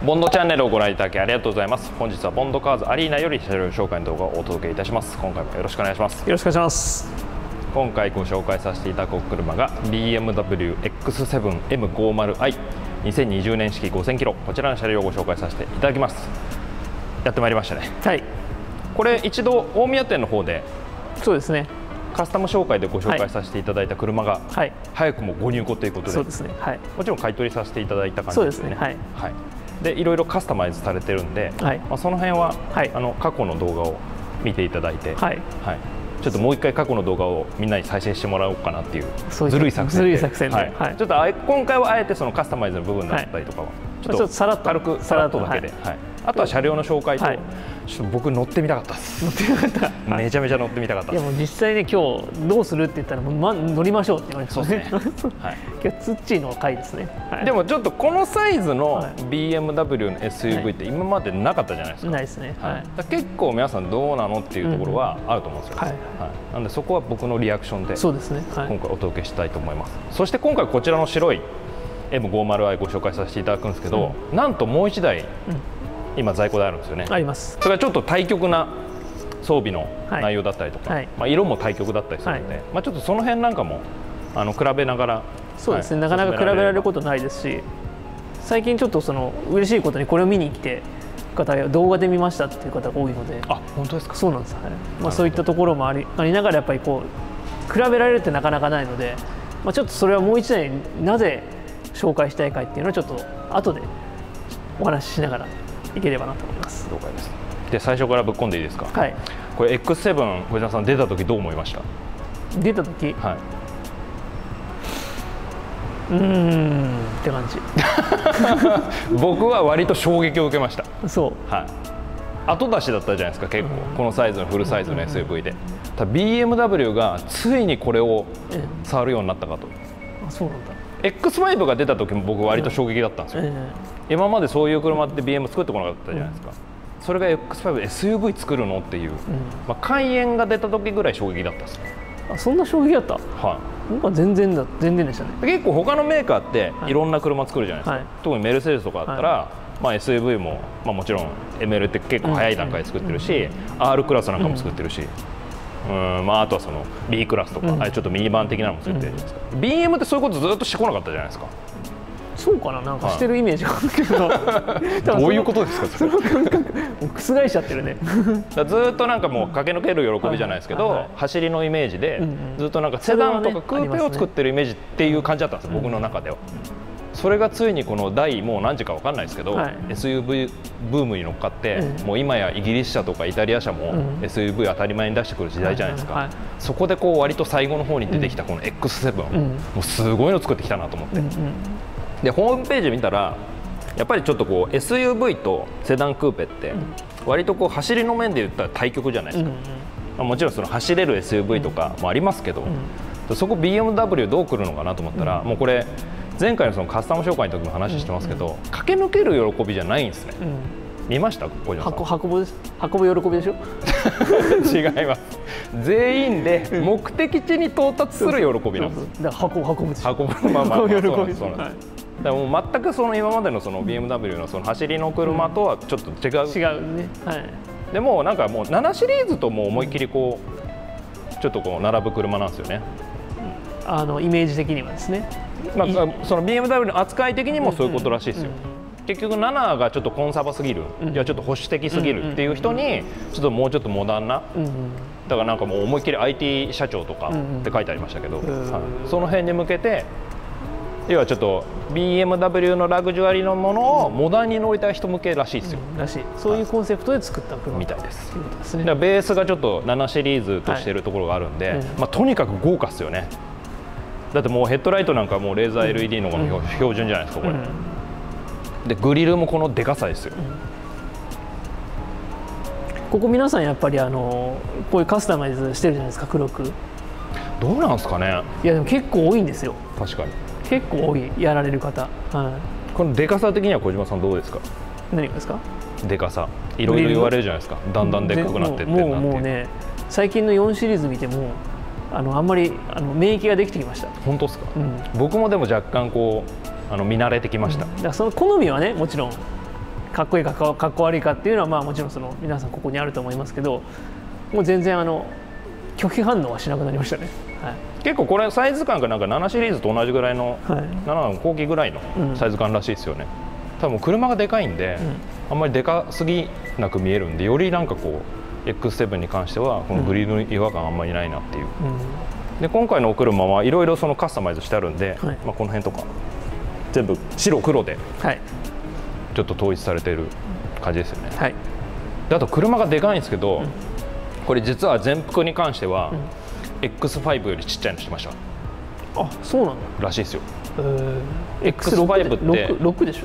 ボンドチャンネルをご覧いただきありがとうございます。本日はボンドカーズアリーナより車両紹介の動画をお届けいたします。今回もよろしくお願いします。 よろしくお願いします。 今回ご紹介させていただく車が BMW X7 M50i 2020年式5000キロ、こちらの車両をご紹介させていただきます。やってまいりましたね。 はい。 これ一度大宮店の方でそうですね。 カスタム紹介でご紹介させていただいた車が、 はい、 早くもご入庫ということで、 そうですね。はい。 もちろん買い取りさせていただいた感じですね。 そうですね。はい。 はい。でいろいろカスタマイズされてるんで、 はい、 その辺は、 はい、 過去の動画を見ていただいて、 はい、 はい、ちょっともう一回過去の動画をみんなに再生してもらおうかなっていうずるい作戦で、はい、ちょっと今回はあえてそのカスタマイズの部分だったりとかは、ちょっとさらっと軽くさらっとだけで、はい、あとは車両の紹介と、ちょっと僕乗ってみたかったです。乗ってみたかった。めちゃめちゃ乗ってみたかったです。 いやもう実際ね、今日どうするって言ったら乗りましょうって言われてますね。はい。今日ツッチーの回ですね。 でもちょっとこのサイズの BMW の SUV って今までなかったじゃないですか。 ないですね。はい。結構皆さんどうなのっていうところはあると思うんですよ。はい。なんでそこは僕のリアクションでそうですね。今回お届けしたいと思います。そして今回こちらの白い M50i ご紹介させていただくんですけど、なんともう1台今在庫であるんですよね。 あります。 それはちょっと対極な装備の内容だったりとか、色も対極だったりするので、ちょっとその辺なんかも比べながら、 そうですね、なかなか比べられることないですし、最近ちょっと嬉しいことにこれを見に来て方や動画で見ましたっていう方が多いので。 あ、本当ですか。 そうなんです。はい。そういったところもありながらやっぱりこう比べられるってなかなかないので、ちょっとそれはもう一台なぜ紹介したいかっていうのはちょっと後でお話ししながらいければなと思います。 了解です。で最初からぶっ込んでいいですか。 はい。 これ X7 小島さん出た時どう思いました。 出た時、はい、って感じ。 僕は割と衝撃を受けました。 そう。 はい。後出しだったじゃないですか、結構、このサイズのフルサイズの SUV で。ただ BMW がついにこれを触るようになったかと。 あ、そうなんだ。 X5 が出た時も僕割と衝撃だったんですよ。今までそういう車って BM 作ってこなかったじゃないですか。それが X5 SUV 作るのっていう、カイエンが出た時ぐらい衝撃だったんです。 あ、そんな衝撃だった。はい。僕は全然でしたね。 結構他のメーカーっていろんな車作るじゃないですか。特にメルセデスとかだったら、SUV ももちろん ML って結構早い段階で作ってるし、R クラスなんかも作ってるし。あとはその B クラスとか、ちょっとミニバン的なのも作ってるじゃないですか。BM ってそういうことずっとしてこなかったじゃないですか。 そうかな、なんかしてるイメージがあるけど。 どういうことですか。 その感覚覆しちゃってるね。 ずっとなんかもう駆け抜ける喜びじゃないですけど、走りのイメージでずっとなんかセダンとかクーペを作ってるイメージっていう感じだったんです、僕の中では。それがついにこの第もう何時か分かんないですけど、SUV ブームに乗っかって、もう今やイギリス車とかイタリア車も SUV 当たり前に出してくる時代じゃないですか。そこでこう割と最後の方に出てきたこの X7、もうすごいの作ってきたなと思って、でホームページ見たらやっぱりちょっとこう SUV とセダンクーペって割とこう走りの面で言ったら対極じゃないですか。もちろんその走れる SUV とかもありますけど、そこ BMW どう来るのかなと思ったら、もうこれ前回のそのカスタム紹介の時も話してますけど、駆け抜ける喜びじゃないんですね。見ました？運ぶです。運ぶ喜びでしょ。 違います。全員で目的地に到達する喜びなんです。 だから運ぶでしょ。 運ぶ喜び。だからもう全くその今までのその BMW のその走りの車とはちょっと違う。 違うね。はい。でもなんかもう7シリーズとも思いっきりこうちょっとこう並ぶ車なんですよね。 イメージ的にはですね。 その BMW の扱い的にもそういうことらしいですよ。結局7がちょっとコンサバすぎる、いやちょっと保守的すぎるっていう人にちょっともうちょっとモダンな、だからなんかもう思いっきり IT 社長とかって書いてありましたけど、その辺に向けて要はちょっと BMW のラグジュアリーのものをモダンに乗りたい人向けらしいですよ。 らしい。そういうコンセプトで作った車みたいです。だからベースがちょっと7シリーズとしてるところがあるんで、とにかく豪華っすよね。だってもうヘッドライトなんかもうレーザー LED の標準じゃないですかこれ。でグリルもこのでかさですよ。 ここ皆さんやっぱりこういうカスタマイズしてるじゃないですか、黒く。 どうなんですかね。 いやでも結構多いんですよ。 確かに結構多い、やられる方。 このでかさ的には小島さんどうですか。 何がですか。 でかさいろいろ言われるじゃないですか。だんだんでっかくなってってるなっていう。 もうね、最近の4シリーズ見てもあんまり免疫ができてきました。 本当ですか。僕もでも若干こう見慣れてきました。 だからその好みはね、もちろんかっこいいかかっこ悪いかっていうのはまあもちろんその皆さんここにあると思いますけど、もう全然拒否反応はしなくなりましたね。はい、 結構これサイズ感がなんか7シリーズと同じぐらいの、 はい、 7の後期ぐらいのサイズ感らしいですよね。多分車がでかいんで、あんまりでかすぎなく見えるんで、よりなんかこう X7 に関してはこのグリルの違和感あんまりないなっていう。で今回のお車はいろいろそのカスタマイズしてあるんで、はい、まあこの辺とか全部白黒でちょっと統一されている感じですよね。はい、であと車がでかいんですけど、これ実は全幅に関しては、X5 よりちっちゃいのしてました。 あ、そうなんだらしいですよ。 X5 って6でしょ。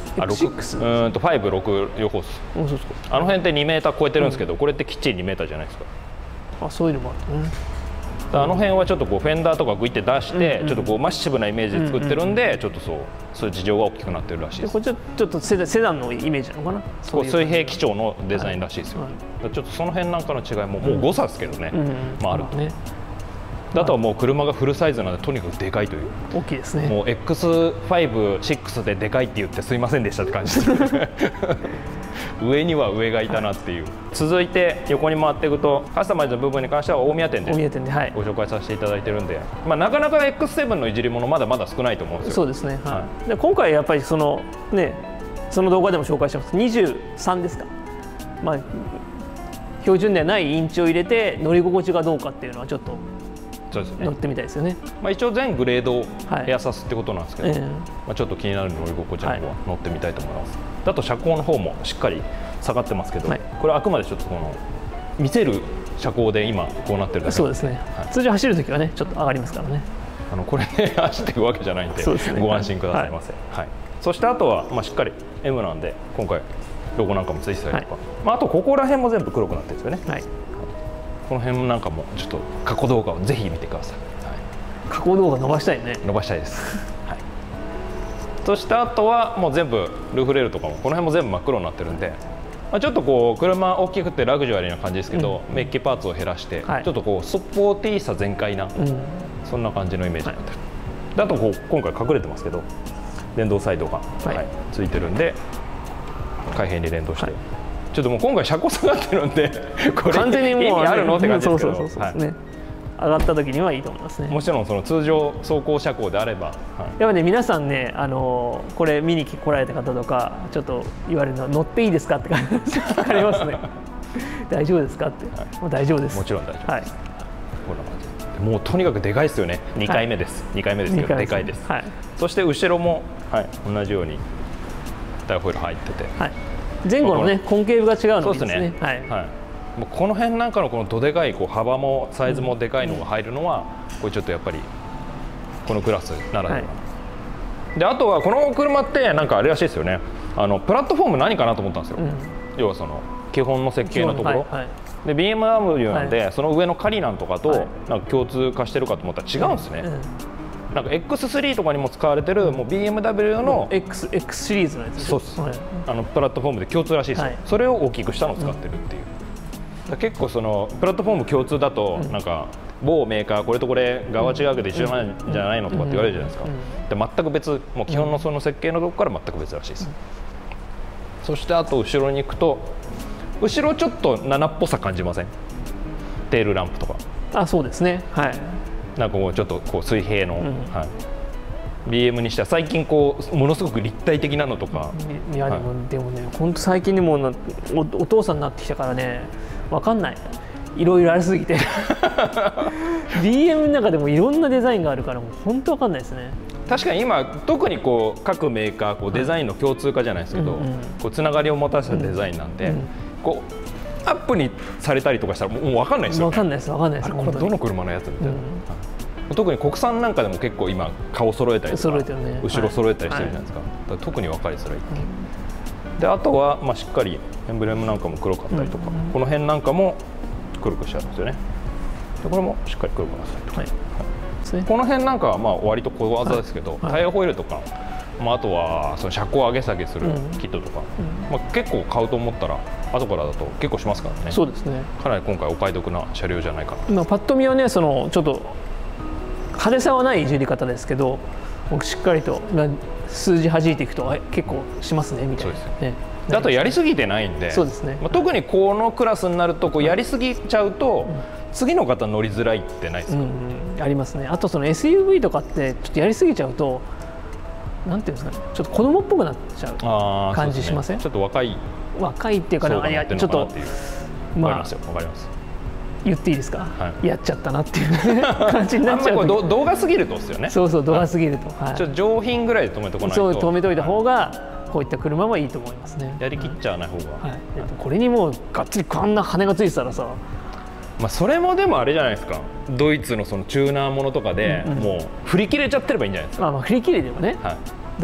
5、6両方です。あの辺って2メーター超えてるんですけど、これってきっちり2メーターじゃないですか。 あ、そういうのもあるね。 あの辺はちょっとこうフェンダーとかグイって出して、ちょっとこうマッシブなイメージで作ってるんで、ちょっとそういう事情が大きくなってるらしいです。 これちょっとセダンのイメージなのかな。 水平基調のデザインらしいですよ。ちょっとその辺なんかの違いももう誤差ですけどね、まああると。あとはもう車がフルサイズなのでとにかくでかいという。 大きいですね。 もう X5、6ででかいって言ってすいませんでしたって感じです。上には上がいたなっていう。続いて横に回っていくとカスタマイズの部分に関しては大宮店でご紹介させていただいてるんで、まあなかなか X7 のいじり物まだまだ少ないと思うんですよ。 そうですね。はい。で今回やっぱりその動画でも紹介してます23ですか。まあ標準ではないインチを入れて乗り心地がどうかっていうのはちょっと乗ってみたいですよね。 まあ一応全グレードエアサスってことなんですけど、まあちょっと気になる乗り心地の方は乗ってみたいと思います。あと車高の方もしっかり下がってますけど、これはあくまでちょっとこの見せる車高で今こうなってるだけ。 そうですね。通常走るときはねちょっと上がりますからね。 これね走っていくわけじゃないんでご安心くださいませ。はい。そしてあとはまあしっかり M なんで今回ロゴなんかもついてたりとか、まああとここら辺も全部黒くなってるんですよね。はい。この辺なんかもちょっと過去動画をぜひ見てください。はい、 過去動画伸ばしたいね。 伸ばしたいです。はい。そしてあとはもう全部ルーフレールとかもこの辺も全部真っ黒になってるんで、まあ、ちょっとこう車大きくてラグジュアリーな感じですけど、メッキパーツを減らして、ちょっとこうスポーティーさ全開な、そんな感じのイメージになってる。であとこう今回隠れてますけど電動サイドが、ついてるんで開閉に連動して。ちょっともう今回車高下がってるんでこれ完全にもう意味あるのって感じですけど、 上がった時にはいいと思いますね。 もちろんその通常走行車高であれば、 やっぱね皆さんねこれ見に来られた方とかちょっと言われるの乗っていいですかって感じ聞かれますね。大丈夫ですかって、もう大丈夫です。 もちろん大丈夫です。こんな感じ。もうとにかくでかいですよね。2回目です。2回目ですけどでかいです。そして後ろも同じようにダイホイール入ってて。 前後のね根茎部が違うのですね。 もうこの辺なんかのこのどでかいこう幅もサイズもでかいのが入るのはこれちょっとやっぱりこのクラスならでは。であとはこの車ってなんかあれらしいですよね。プラットフォーム何かなと思ったんですよ。要はその基本の設計のところ。で BMW なんでその上のカリナンとかとなんか共通化してるかと思ったら違うんですね。なんか X3 とかにも使われてるもう BMW の X シリーズのやつ。 そうです。プラットフォームで共通らしいですよ。それを大きくしたのを使ってるっていう。結構そのプラットフォーム共通だとなんか某メーカーこれとこれ側違うけど一緒なんじゃないのとかって言われるじゃないですか。で全く別、もう基本のその設計のとこから全く別らしいです。そしてあと後ろに行くと後ろちょっと7っぽさ感じません？テールランプとか。 あ、そうですね。はい。 なんかこうちょっとこう水平の、BM にしては最近こうものすごく立体的なのとか。 いやでもね本当最近にもお父さんになってきたからね分かんない。いろいろありすぎてBM の中でもいろんなデザインがあるからもう本当分かんないですね。 確かに今特にこう各メーカーこうデザインの共通化じゃないですけど、こうつながりを持たせたデザインなんで、こうアップにされたりとかしたらもう分かんないですよね。 分かんないです分かんないです。 これどの車のやつみたいな。特に国産なんかでも結構今顔揃えたりとか後ろ揃えたりしてるじゃないですか。特に分かりづらい。であとはまあしっかりエンブレムなんかも黒かったりとか、この辺なんかも黒くしてあるんですよね。でこれもしっかり黒くなったりとか。この辺なんかはまあ割と小技ですけど、タイヤホイールとか、あとはその車高上げ下げするキットとか、結構買うと思ったら後からだと結構しますからね。 そうですね。 かなり今回お買い得な車両じゃないかな。 パッと見はねそのちょっと派手さはないいじり方ですけど、しっかりと数字弾いていくと結構しますねみたいな。 であとやりすぎてないんで、 そうですね、 まあ、特にこのクラスになるとこうやりすぎちゃうと、次の方乗りづらいってないですか？ ありますね。あとその SUV とかってちょっとやりすぎちゃうと、なんていうんですかね、ちょっと子供っぽくなっちゃう感じしません？ ちょっと若いっていうかな、いやちょっとわかりますよ、わかります。 言っていいですか？ はい、 やっちゃったなっていう感じになっちゃう。 動画すぎるとですよね。 そうそう、動画すぎると、はい、 ちょっと上品ぐらいで止めとかないと。 そう止めといた方が、こういった車はいいと思いますね。 やりきっちゃわない方が、 はい、これにもうがっつりこんな羽がついてたらさ、 まあそれもでもあれじゃないですか、ドイツのそのチューナーものとかで、もう振り切れちゃってればいいんじゃないですか。 まあ振り切れでもね、 はい、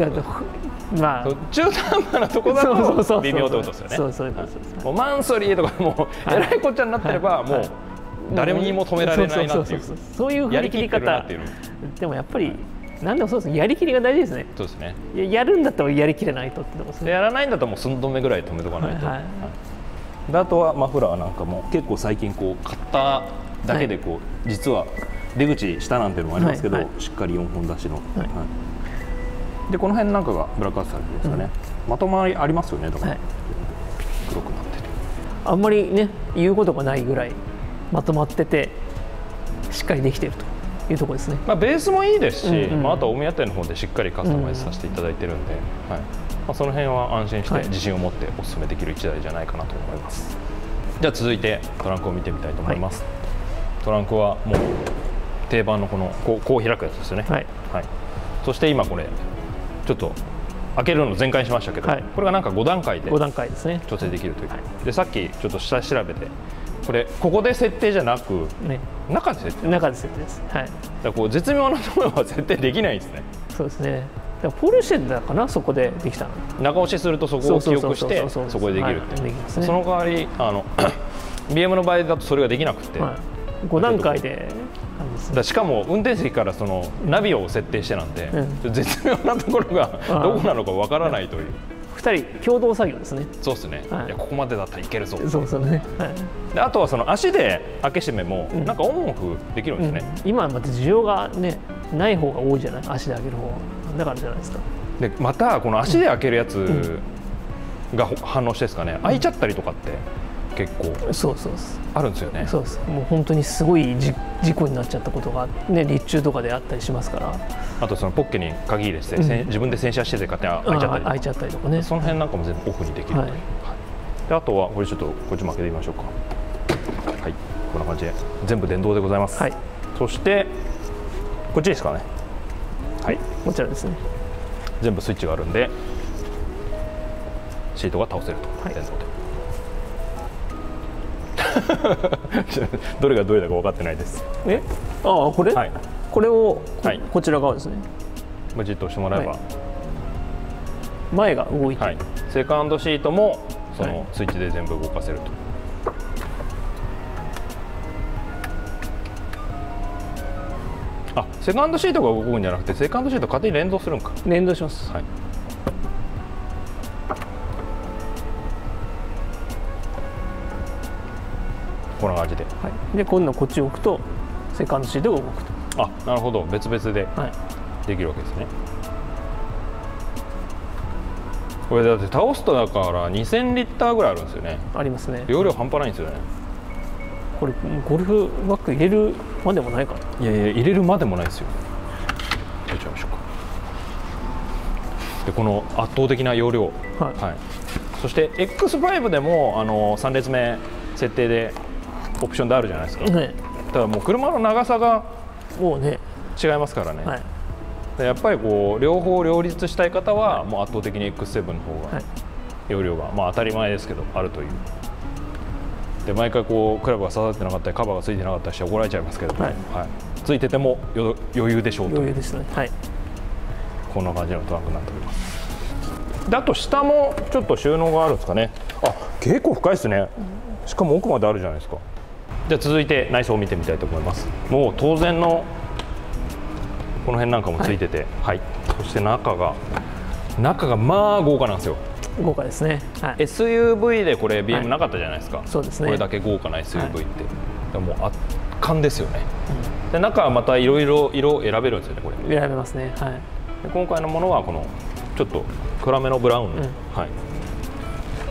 だからまあ中途半端なとこだと微妙ってことですよね。 そうそうそうそう、 もうマンソリーとかもうえらいこっちゃになってれば、もう誰にも止められないなっていう、 そういう振り切り方。でもやっぱり何でもそうですね、やりきりが大事ですね。 そうですね。 やるんだったらやりきれないとってことですね。 やらないんだったらもう寸止めぐらい止めとかないと。であとはマフラーなんかも結構最近こうカッターだけでこう、実は出口下なんていうのもありますけど、しっかり4本出しの。でこの辺なんかがブラックアウトされてるんですかね。まとまりありますよね、だから黒くなってて。 あんまりね言うことがないぐらいまとまっててしっかりできているというところですね。 まあベースもいいですし、あとはお目当ての方でしっかりカスタマイズさせていただいてるんで、まあその辺は安心して自信を持ってお勧めできる1台じゃないかなと思います。じゃあ続いてトランクを見てみたいと思います。トランクはもう定番のこのこう開くやつですよね。はい。そして今これちょっと開けるの全開しましたけど、これがなんか5段階で調整できるという。でさっきちょっと下調べて。ここで設定じゃなく、中で設定です。はい。 だからこう絶妙なところは設定できないですね。 そうですね。ポルシェだかな、そこでできたの。 中押しするとそこを記憶してそこでできるって。その代わりBM の場合だとそれができなくて、 5段階で。 しかも運転席からそのナビを設定してなんで、絶妙なところがどこなのかわからないという。 2人共同作業ですね。 そうですね。いやここまでだったらいけるぞ。 そうね。 であとはその足で開け閉めもなんかオンオフできるんですね。 今また需要がねない方が多いじゃない。足で開ける方だからじゃないですか。 でまたこの足で開けるやつが反応してですかね、開いちゃったりとかって結構あるんですよね。 そうです。もう本当にすごい事故になっちゃったことがね、日中とかであったりしますから。あとそのポッケに鍵入れて自分で洗車してて勝手に開いちゃったりとかね。その辺なんかも全部オフにできる。であとはこれちょっとこっちも開けてみましょうか。はい、こんな感じで全部電動でございます。そしてこっちですかね。はい、 こちらですね。 全部スイッチがあるんでシートが倒せると、電動で。どれがどれだか分かってないです。 これ？これをこちら側ですね。 じっと押してもらえば前が動いて、 セカンドシートもそのスイッチで全部動かせると。セカンドシートが動くんじゃなくてセカンドシート勝手に連動するんか。 連動します。 こんな感じで。 で今度こっちを置くとセカンドシートが動くと。 なるほど、別々でできるわけですね。これだって倒すとだから2000リッターぐらいあるんですよね。 ありますね。 容量半端ないんですよね。 これゴルフバッグ入れるまでもないかな。 いや入れるまでもないですよ。入れちゃいましょうか。でこの圧倒的な容量、そして X5 でも3列目設定でオプションであるじゃないですか。ただもう車の長さがもうね違いますからね。やっぱりこう両方両立したい方はもう圧倒的に X7 の方が容量が当たり前ですけどあるという。で毎回こうクラブが刺さってなかったりカバーがついてなかったりして怒られちゃいますけど、ついてても余裕でしょうと。 余裕ですね。 こんな感じのトランクになっております。であと下もちょっと収納があるんですかね。結構深いですね。しかも奥まであるじゃないですか。じゃあ続いて内装を見てみたいと思います。もう当然のこの辺なんかもついてて、そして中がまあ豪華なんですよ。 豪華ですね。 SUV でこれ BM なかったじゃないですか。 そうですね。 これだけ豪華な SUV って、でも圧巻ですよね。で中はまたいろいろ色選べるんですよね。これ選べますね。 で今回のものはこのちょっと暗めのブラウン、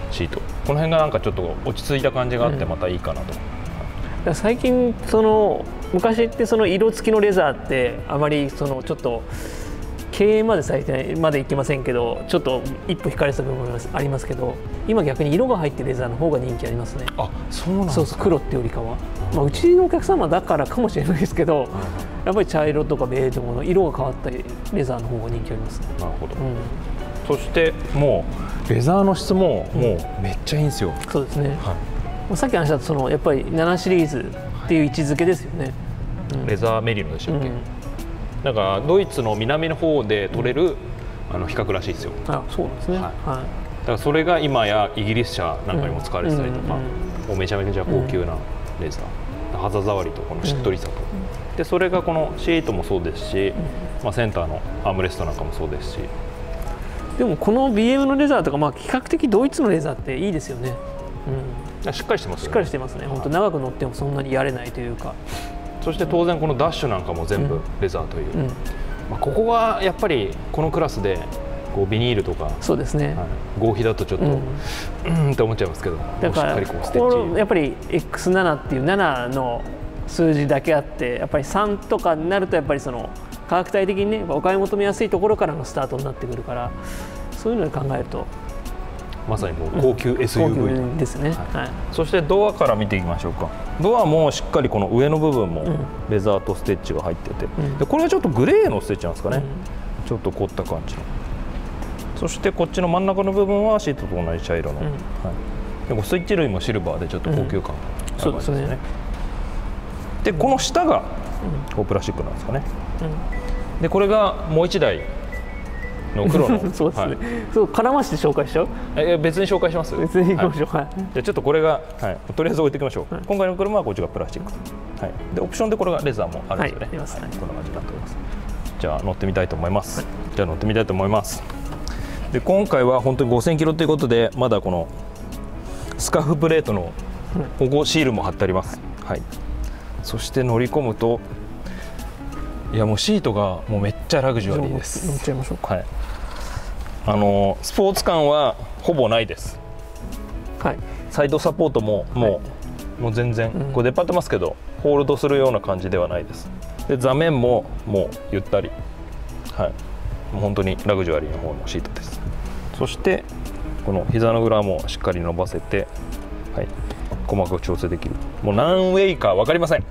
シート、この辺がなんかちょっと落ち着いた感じがあってまたいいかなと。 最近昔って色付きのレザーってあまりちょっと経営まで最低までいきませんけど、ちょっと一歩引かれた部分もありますけど、今逆に色が入ってるレザーの方が人気ありますね。 あ、そうなんですか。 そう黒ってよりかは、うちのお客様だからかもしれないですけど、やっぱり茶色とかベージュの色が変わったレザーの方が人気ありますね。 なるほど、そしてもうレザーの質ももうめっちゃいいんですよ。 そうですね、さっき話したやっぱり7シリーズっていう位置づけですよね。 レザーメリノでしたっけ。なんかドイツの南の方で取れる比較らしいですよ。 あ、そうですね。だからそれが今やイギリス車なんかにも使われてたりとか、もうめちゃめちゃ高級なレザー、肌触りとこのしっとりさと、でそれがこのシートもそうですし、センターのアームレストなんかもそうですし。 でもこの BM のレザーとか、比較的ドイツのレザーっていいですよね。 しっかりしてますよね。 しっかりしてますね。本当長く乗ってもそんなにやれないというか。 そして当然このダッシュなんかも全部レザーという、ここはやっぱりこのクラスでこうビニールとか、 そうですね、 合皮だとちょっとって思っちゃいますけど、 だからやっぱり X7 っていう7の数字だけあって、やっぱり3とかになるとやっぱり価格帯的にね、お買い求めやすいところからのスタートになってくるから、そういうのを考えるとまさにもう高級 SUV ですね。 そしてドアから見ていきましょうか。ドアもしっかりこの上の部分もレザーとステッチが入ってて、でこれはちょっとグレーのステッチなんですかね、ちょっと凝った感じの。そしてこっちの真ん中の部分はシートと同じ茶色の、でもスイッチ類もシルバーでちょっと高級感がある感じですね。でこの下がこうプラスチックなんですかね。でこれがもう1台の黒のそうですね、そう絡まして紹介しちゃう。 別に紹介します。 別に行きましょう。じゃあちょっとこれが、とりあえず置いておきましょう。今回の車はこっちがプラスチックと、でオプションでこれがレザーもあるんですよね。こんな感じになっております。じゃあ乗ってみたいと思います。じゃあ乗ってみたいと思います。で今回は本当に5000キロということで、まだこのスカーフプレートの保護シールも貼ってあります。そして乗り込むと、いやもうシートがもうめっちゃラグジュアリーです。 乗っちゃいましょうか。 スポーツ感はほぼないです。サイドサポートももう全然こう出っ張ってますけど、ホールドするような感じではないです。で座面ももうゆったり、もう本当にラグジュアリーの方のシートです。そしてこの膝の裏もしっかり伸ばせて、細かく調整できる。もう何ウェイか分かりません。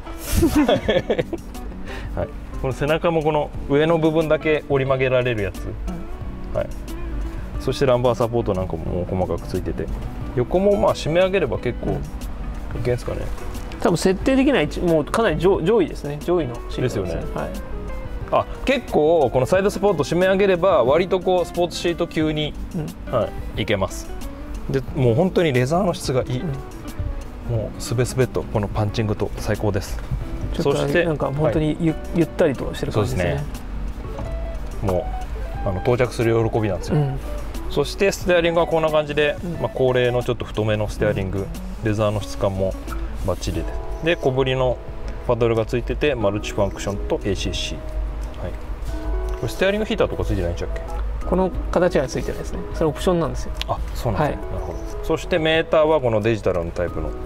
この背中もこの上の部分だけ折り曲げられるやつ、そしてランバーサポートなんかももう細かくついてて、横も締め上げれば結構いけんですかね。 多分設定できないもうかなり上位ですね。上位のシートですね。 結構このサイドサポート締め上げれば割とこうスポーツシート級に、いけます。でもう本当にレザーの質がいい、もうすべすべとこのパンチングと最高です。 そしてなんか本当にゆったりとしてる感じですね。 もう到着する喜びなんですよ。そしてステアリングはこんな感じで、恒例のちょっと太めのステアリング、レザーの質感もバッチリで、小ぶりのパドルがついてて、マルチファンクションと ACC、これステアリングヒーターとかついてないんでしたっけ。 この形がついてないですね。それオプションなんですよ。 あ、そうなんですね。なるほど。そしてメーターはこのデジタルのタイプの、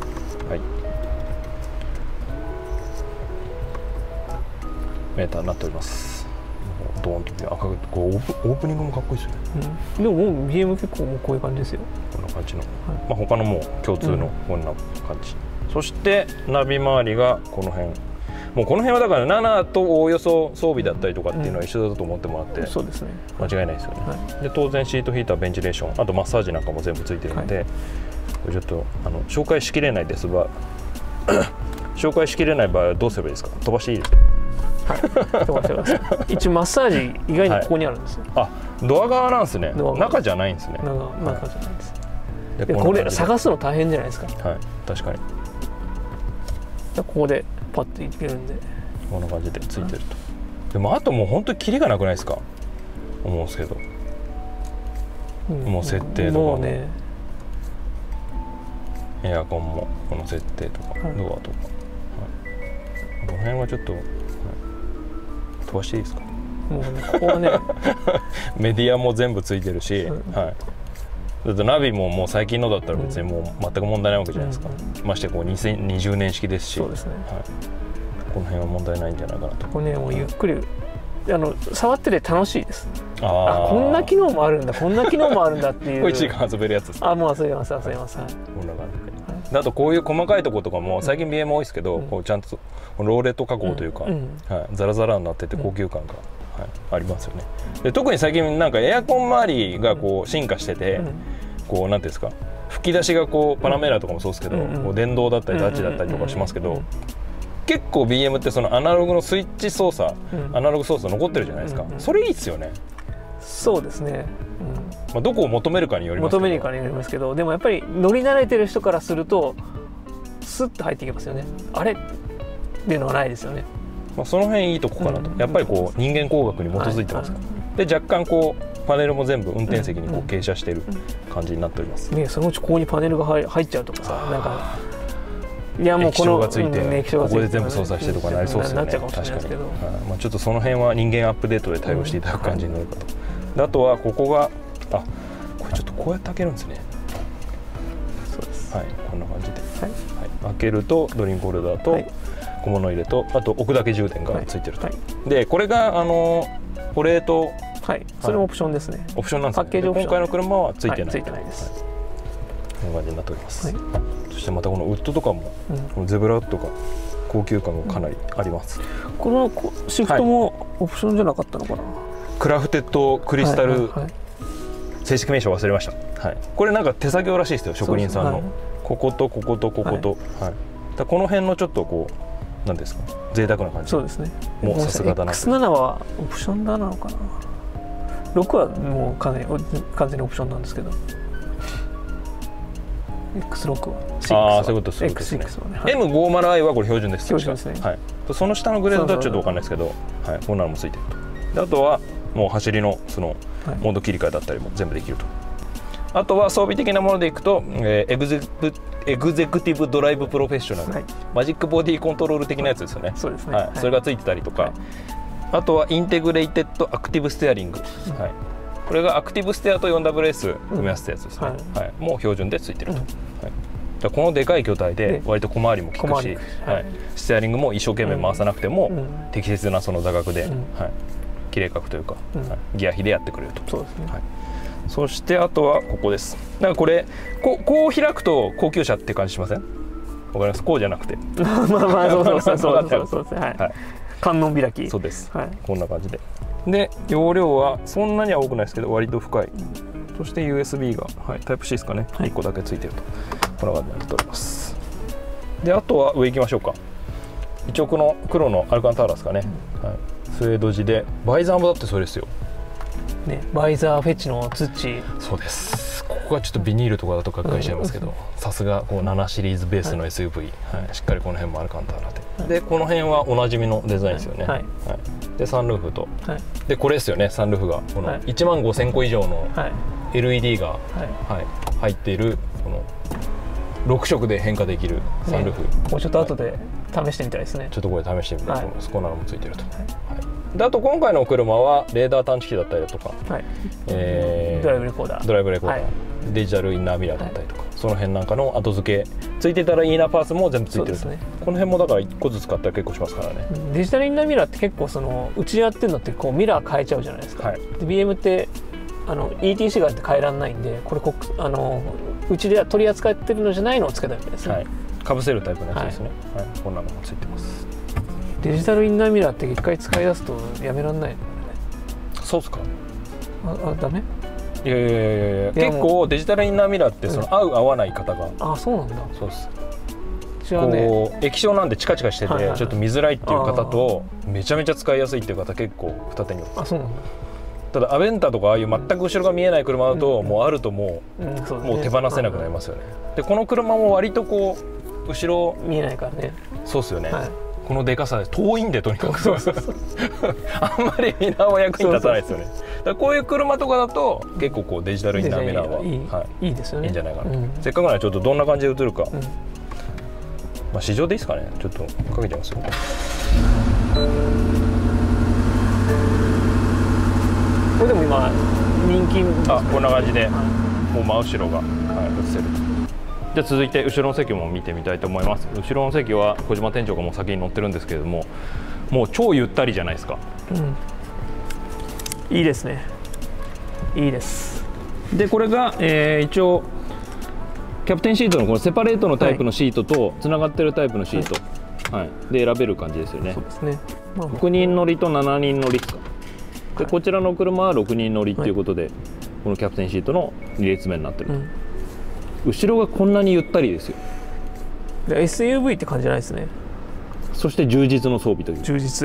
メーターになっております。ドーンと赤くこうオープニングもかっこいいですよね。 でももう BM 結構もうこういう感じですよ。 こんな感じの、他のも共通のこんな感じ。そしてナビ周りがこの辺。もうこの辺はだから7とおおよそ装備だったりとかっていうのは一緒だと思ってもらって、 そうですね。 間違いないですよね。で当然シートヒーター、ベンチレーション、あとマッサージなんかも全部ついてるので、これちょっと紹介しきれないですが紹介しきれない場合はどうすればいいですか。飛ばしていいですか。 飛ばしてください。一応マッサージ意外にここにあるんですよ。 ドア側なんですね。中じゃないんですね。 中じゃないです。これ探すの大変じゃないですか。 確かに。 ここでパッといけるんで、 こんな感じでついてると。でもあともう本当にキリがなくないですか。思うんですけど、もう設定とかもね、エアコンもこの設定とか、ドアとか、この辺はちょっと、飛ばしていいですか。 もうここはねメディアも全部ついてるし、 だってナビももう最近のだったら別にもう全く問題ないわけじゃないですか、ましてこう2020年式ですし、 そうですね、 はい、この辺は問題ないんじゃないかなと。 これね、もうゆっくり触ってて楽しいです。 あこんな機能もあるんだ、こんな機能もあるんだっていう。 これ1時間遊べるやつですか。 もう遊べます、遊べます。はい、 こんな感じで、あとこういう細かいところとかも最近 BM 多いですけど、こうちゃんとローレット加工というか、はい、ザラザラになってて高級感が、はい、ありますよね。で特に最近なんかエアコン周りがこう進化してて、こうなんていうんですか、吹き出しがこうパナメラとかもそうですけど、こう電動だったりタッチだったりとかしますけど、結構 BM ってそのアナログのスイッチ操作、アナログ操作残ってるじゃないですか、それいいですよね。 そうですね、 まあどこを求めるかによりますけど、 求めるかによりますけど、でもやっぱり乗り慣れてる人からするとスッと入っていきますよね。あれっていうのはないですよね。 まあその辺いいとこかなと、やっぱりこう人間工学に基づいてますから、で若干こうパネルも全部運転席にこう傾斜している感じになっております、 ね。そのうちここにパネルが入っちゃうとかさ、なんかいやもう液晶がついてここで全部操作してとかなりそうですよね。確かに、まあちょっとその辺は人間アップデートで対応していただく感じになるかと。であとはここがこれちょっとこうやって開けるんですね。 そうです。 はい、こんな感じで、開けるとドリンクホルダーと小物入れと、あと置くだけ充電がついてると。でこれが保冷と、 それもオプションですね。 オプションなんですね。今回の車はついてない。 ついてないです。 こんな感じになっております。そしてまたこのウッドとかも、ゼブラウッドとか高級感がかなりあります。 このシフトもオプションじゃなかったのかな。 クラフテッドクリスタル、正式名称忘れました。はい。これなんか手作業らしいですよ、職人さんの。こことこことここと、はい。だこの辺のちょっとこうなんですか、贅沢な感じ。 そうですね。 もうさすがだな。 X7 はオプションなのかな。6はもう完全にオプションなんですけど。X6 はそういうことですね。 X6 はね。 M50i はこれ標準です。 標準ですね。 はい。その下のグレードとはちょっとわかんないですけど、はい、こんなのもついてると。であとはもう走りのそのモード切り替えだったりも全部できると。あとは装備的なものでいくと、エグゼクティブドライブプロフェッショナル、マジックボディコントロール的なやつですよね。 そうですね。 はい。それがついてたりとか、あとはインテグレイテッドアクティブステアリング。はい。これがアクティブステアと 4WS 組み合わせたやつですね。はい。もう標準でついてると。はい。このでかい巨体で割と小回りも利くし、はい、ステアリングも一生懸命回さなくても適切なその座角で、はい、綺麗角というか、ギア比でやってくれると。 そうですね。はい。 そしてあとはここです。だからこれこう開くと高級車って感じしません？わかります？こうじゃなくて。 まあそうですね。はい。観音開き。 そうです。はい。こんな感じで。で容量はそんなには多くないですけど割と深い。そして USB が、はい、タイプ C ですかね、1個だけついてると、こんな感じになっております。であとは上行きましょうか。一応この黒のアルカンターラですかね、はい、スウェード地でバイザーもだってそれですよ、 ね、バイザーフェチの土。 そうです。ここがちょっとビニールとかだとがっかりしちゃいますけど、さすがこう7シリーズベースの SUV、はい、しっかりこの辺もアルカンターラで、でこの辺はおなじみのデザインですよね、はい、でサンルーフと、でこれですよね、サンルーフがこの1万5000個以上の LED が、入っているこの6色で変化できるサンルーフ、 もうちょっと後で試してみたいですね。 ちょっとこれ試してみたいと思います。こんなのもついてると。であと今回の車はレーダー探知機だったりだとか、ドライブレコーダー、デジタルインナーミラーだったりとか、その辺なんかの後付けついてたらインナーパーツも全部ついてると、この辺もだから1個ずつ買ったら結構しますからね。 デジタルインナーミラーって結構そのうちでやってるのってこうミラー変えちゃうじゃないですか、で BM ってETC があって変えられないんで、これうちで取り扱ってるのじゃないのをつけたみたいですね。かぶせるタイプのやつですね、こんなのもついてます。 デジタルインナーミラーって一回使い出すとやめられないのね。 そうですか？ ダメ？ いや結構デジタルインナーミラーってその合う合わない方が、 そうなんだ。 そうです。こう液晶なんでチカチカしててちょっと見づらいっていう方とめちゃめちゃ使いやすいっていう方結構二手に。 そうなんだ。 ただアベンタとかああいう全く後ろが見えない車だともうあるともう手放せなくなりますよね。でこの車も割とこう後ろ見えないからね。 そうですよね。このでかさで遠いんでとにかくあんまりミラーは役に立たないですよね。だからこういう車とかだと結構こうデジタルインナーミラーはいいですよね。いいんじゃないかなと。せっかくならちょっとどんな感じで映るか、まあ試乗でいいですかね。ちょっとかけちゃいますよ。 これでも今人気、 こんな感じでもう真後ろが、はい、映せる。じゃあ続いて後ろの席も見てみたいと思います。後ろの席は小島店長がもう先に乗ってるんですけれども、もう超ゆったりじゃないですか。 いいですね。いいです。 でこれが、一応キャプテンシートのこのセパレートのタイプのシートとつながってるタイプのシート、はい、で選べる感じですよね。 そうですね。 6人乗りと7人乗りですか。でこちらの車は6人乗りということで、このキャプテンシートの2列目になってる、後ろがこんなにゆったりですよ。 で SUV って感じじゃないですね。 そして充実の装備という、 充実、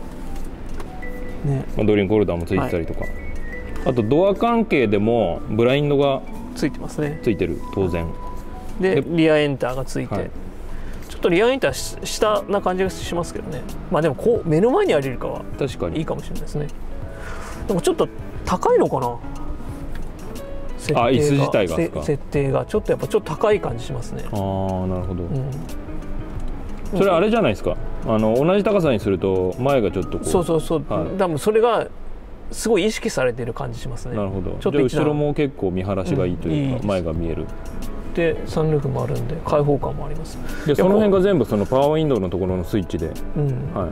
ね、 ドリンクホルダーもついてたりとか、あとドア関係でもブラインドがついてますね。 ついてる、当然でリアエンターがついて、 はい、 ちょっとリアエンター下な感じがしますけどね。まあでもこう目の前にあるよりかは確かにいいかもしれないですね。でもちょっと高いのかな、 椅子自体がですか。 設定がちょっとやっぱちょっと高い感じしますね。 ああ、なるほど、それあれじゃないですか、同じ高さにすると前がちょっとこう、 そうそうそう、 はい、 多分それがすごい意識されている感じしますね。 なるほど。 ちょっと後ろも結構見晴らしがいいというか、前が見える。 でサンルーフもあるんで開放感もあります。 でその辺が全部そのパワーウィンドウのところのスイッチで、 はい、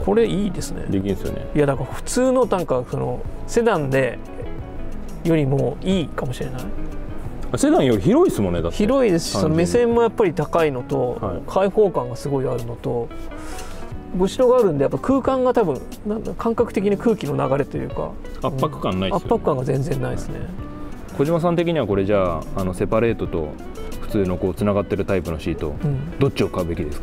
これいいですね。 できるんですよね。 いやだから普通のなんかそのセダンでよりもいいかもしれない。 セダンより広いですもんね。だって広いですし、その目線もやっぱり高いのと、 はい、 開放感がすごいあるのと、後ろがあるんでやっぱ空間が多分感覚的に空気の流れというか圧迫感ないですよね。 圧迫感が全然ないですね。 小島さん的にはこれじゃあセパレートと普通のこうつながってるタイプのシート、どっちを買うべきですか。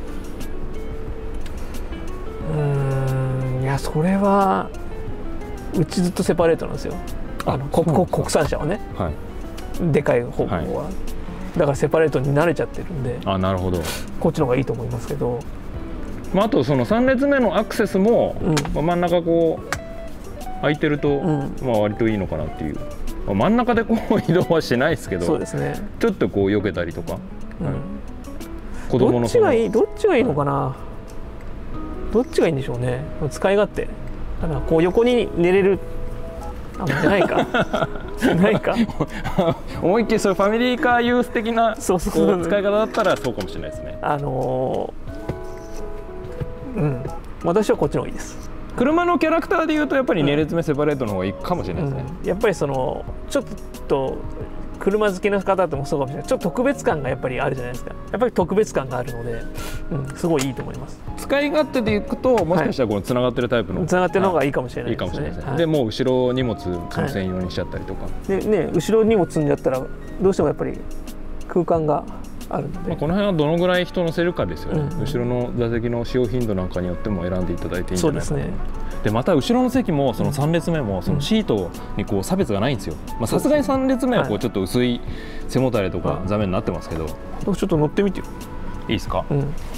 いやそれはうちずっとセパレートなんですよ。国産車はね、はい、でかい方向は、はい、だからセパレートに慣れちゃってるんで、 あ、なるほど、 こっちの方がいいと思いますけど、 まあ、あとその3列目のアクセスも、真ん中こう空いてると、まあ割といいのかなっていう、真ん中でこう移動はしないですけど、 そうですね、 ちょっとこう避けたりとか、 子供のどっちがいいのかな、どっちがいいんでしょうね。使い勝手こう横に寝れる、ないかないか思いっきりそういうファミリーカーユース的な使い方だったらそうかもしれないですね。 私はこっちの方がいいです。 車のキャラクターでいうとやっぱり2列目セパレートの方がいいかもしれないですね。 やっぱりそのちょっと車好きの方でもそうかもしれない。ちょっと特別感がやっぱりあるじゃないですか。やっぱり特別感があるので、すごいいいと思います。 使い勝手でいくともしかしたらこのつながってるタイプの、 つながってるのがいいかもしれないですね。いいかもしれないですね。 でもう後ろ荷物その専用にしちゃったりとか、 でね、後ろ荷物積んじゃったらどうしてもやっぱり空間があるので、 この辺はどのぐらい人乗せるかですよね。後ろの座席の使用頻度なんかによっても選んでいただいていいんじゃないかな。そうですね。でまた後ろの席もその3列目もそのシートにこう差別がないんですよ。さすがに3列目はこうちょっと薄い背もたれとか座面になってますけど、 ちょっと乗ってみてよ。 いいですか。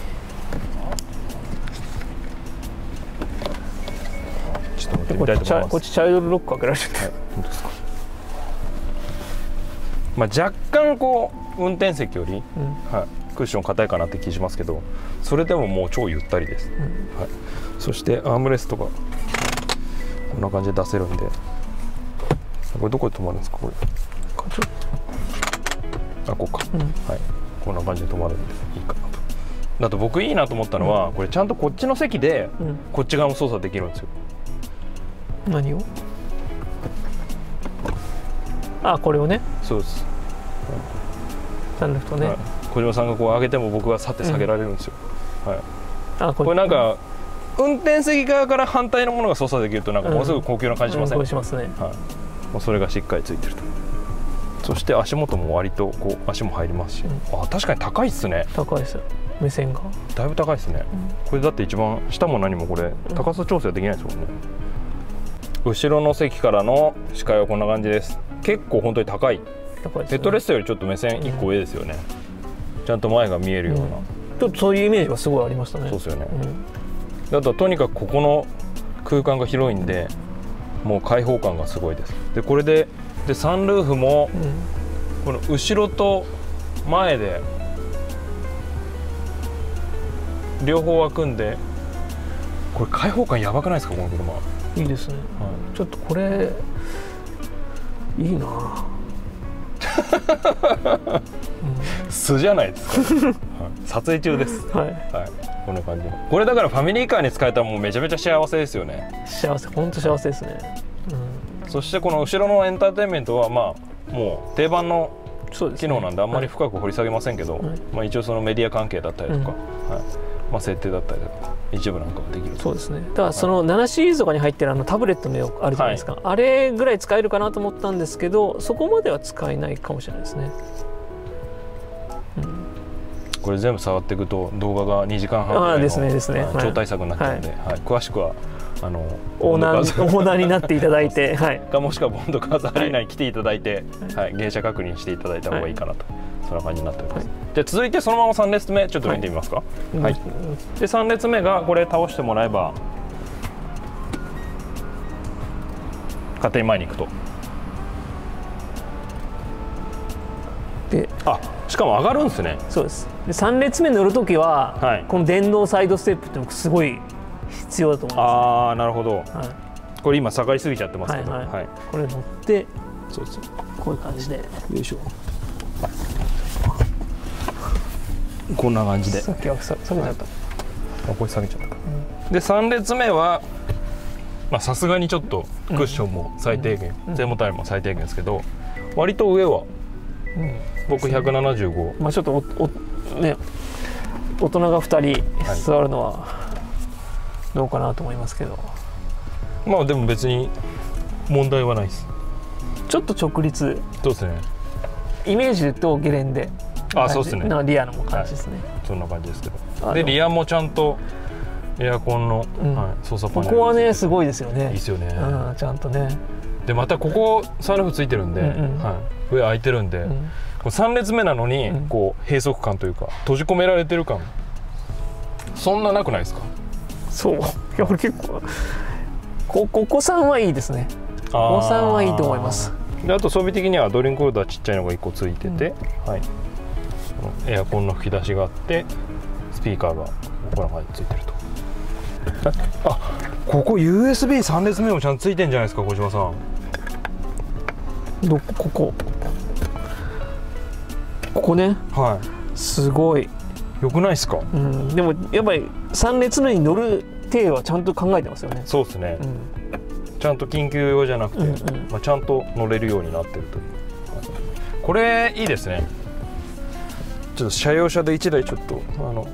ちょっと乗ってみたいと思います。 こっちチャイルドロック開けられちゃって、 本当ですか。若干こう運転席より、クッション硬いかなって気しますけど、それでももう超ゆったりです。そしてアームレストがこんな感じで出せるんで、これどこで止まるんですか。これこうか、はい、こんな感じで止まるんでいいかなと。だと僕いいなと思ったのは、これちゃんとこっちの席でこっち側も操作できるんですよ。 何を？これをね。 そうです。 サンルーフとね、 小島さんがこう上げても僕はさって下げられるんですよ。これなんか運転席側から反対のものが操作できるとなんかものすごく高級な感じしません？ しますね。 もうそれがしっかりついてると。そして足元も割とこう足も入りますし、確かに高いっすね。 高いです。目線がだいぶ高いですね。これだって一番下も何もこれ高さ調整できないですもんね。後ろの席からの視界はこんな感じです。結構本当に高い。ヘッドレストよりちょっと目線1個上ですよね。ちゃんと前が見えるような、 ちょっとそういうイメージがすごいありましたね。 そうですよね。あととにかくここの空間が広いんで、もう開放感がすごいです。でこれでサンルーフもこの後ろと前で両方開くんで、これ開放感やばくないですかこの車。 いいですね。ちょっとこれいいな。 素じゃないですか、はい、撮影中です、はい、はい、こんな感じの。これだからファミリーカーに使えたらもうめちゃめちゃ幸せですよね。 幸せ、本当幸せですね、 そしてこの後ろのエンターテインメントはまあもう定番の機能なんであんまり深く掘り下げませんけど、まあ、一応そのメディア関係だったりとか、はい、まあ、設定だったりとか一部なんかはできる。 そうですね。だからその7シリーズとかに入ってるタブレットの絵あるじゃないですか、はい、あれぐらい使えるかなと思ったんですけど、そこまでは使えないかもしれないですね。 これ全部触っていくと動画が2時間半ぐらいの超大作になっちゃうので、はい、詳しくはオーナーになっていただいて、はい、 もしくはボンドカーズアリーナに来ていただいて、はい、芸者確認していただいた方がいいかなと、そんな感じになっております。じゃあ続いてそのまま3列目ちょっと見てみますか。はい、で3列目がこれ倒してもらえば勝手に前に行くと。で、しかも上がるんですね。 そうです。で3列目乗るときは、はい、この電動サイドステップっていうのがすごい必要だと思います、ね。 ああ、なるほど、はい、これ今下がりすぎちゃってますけど、はいはいはい、 これ乗って、そうです、こういう感じで、よいしょ、 こんな感じで。 さっきは下げちゃった、はい、 これ下げちゃった、で3列目はさすがにちょっとクッションも最低限、背もたれも最低限ですけど、割と上は、僕175、 ちょっとね、大人が2人座るのはどうかなと思いますけど、 まあでも別に問題はないです。 ちょっと直立、 そうですね、 イメージとゲレンデ、 そうですね、 リアの感じですね、 はい、そんな感じですけど、でリアもちゃんとエアコンの、操作パネル、 ここはねすごいですよね。 いいですよね、 ちゃんとね。 でまたここサンルーフついてるんで、上開いてるんで、3列目なのにこう閉塞感というか閉じ込められてる感そんななくないですか？ そう、いや俺結構ここ3はいいですね。ここ3はいいと思います。 であと装備的にはドリンクホルダーちっちゃいのが1個ついてて、はい、エアコンの吹き出しがあってスピーカーがこんな感じついてると。ここ USB3 列目もちゃんとついてんじゃないですか、小島さん。 ここね、 はい、 すごいよくないですか？ でもやっぱり3列目に乗る体はちゃんと考えてますよね。 そうですね、ちゃんと緊急用じゃなくて、ちゃんと乗れるようになってるという。これいいですね。ちょっと車用車で1台ちょっと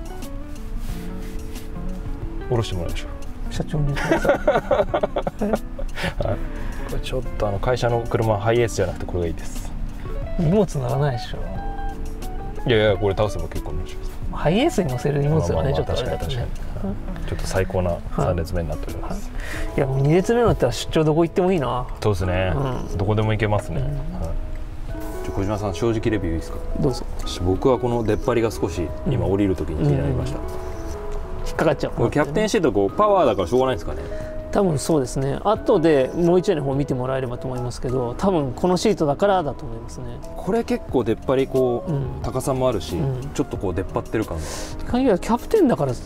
下ろしてもらいましょう。 社長に言ってください。 はい、これちょっと会社の車ハイエースじゃなくてこれがいいです。 荷物ならないでしょ。 いやいや、これ倒せば結構乗ります。 ハイエースに乗せる荷物はね、ちょっとあれだとね、ちょっと最高な3列目になっております。 いやもう2列目だったら出張どこ行ってもいいな。 そうですね、どこでも行けますね。小島さん、正直レビューいいですか？ どうぞ。 僕はこの出っ張りが少し今降りるときに気になりました。 引っかかっちゃう。 キャプテンシートパワーだからしょうがないですかね。 多分そうですね。後でもう一台の方見てもらえればと思いますけど、多分このシートだからだと思いますね。 これ結構出っ張り高さもあるし、ちょっと出っ張ってる感が。 キャプテンだから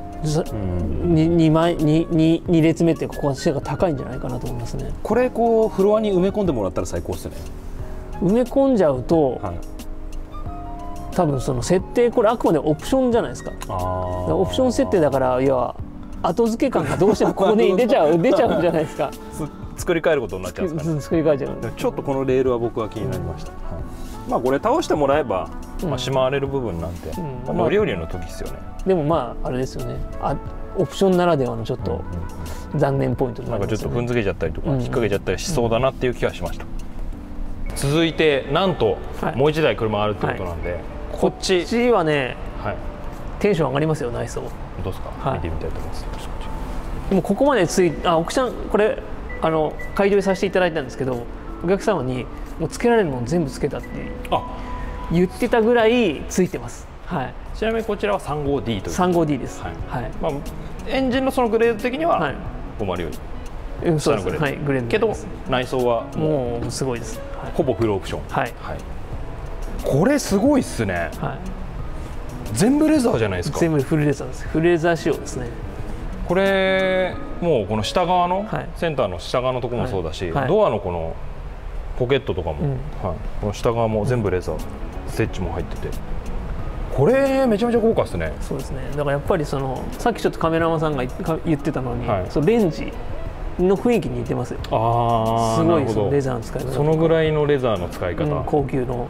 2列目ってここは背が高いんじゃないかなと思いますね。 これフロアに埋め込んでもらったら最高ですね。 埋め込んじゃうと、多分その設定、これあくまでオプションじゃないですか。オプション設定だから、いや後付け感がどうしてもここに出ちゃうんじゃないですか。 作り変えることになっちゃうんですかね。 作り変えちゃう。 ちょっとこのレールは僕は気になりました。まあこれ倒してもらえばしまわれる部分なんで、乗り降りの時ですよね。 でもあれですよね。オプションならではのちょっと残念ポイントになりますよね。 ちょっと踏んづけちゃったりとか引っ掛けちゃったりしそうだなっていう気がしました。続いてなんともう1台車あるってことなんで、こっちはね、テンション上がりますよ、内装。 どうですか？見てみたいと思います。 でもここまで奥さんこれ開業させていただいたんですけど、お客様にもうつけられるもの全部つけたって言ってたぐらいついてます。 ちなみにこちらは 35D という。 35D です。 エンジンのそのグレード的には504よりそうです。グレードけど内装はもうすごいです。 ほぼフルオプション。これすごいっすね。全部レザーじゃないですか。 全部フルレザーです。フルレザー仕様ですね。 これもうこの下側の、センターの下側のところもそうだし、ドアのこのポケットとかも、 うんはい、この下側も全部レザー、ステッチも入ってて、これめちゃめちゃ豪華ですね。 そうですね。だからやっぱりそのさっきちょっとカメラマンさんが言ってたのに、 はい、 そのレンジの雰囲気に似てますよ。 ああ、 すごいそのレザーの使い方。 そのぐらいのレザーの使い方、 高級の、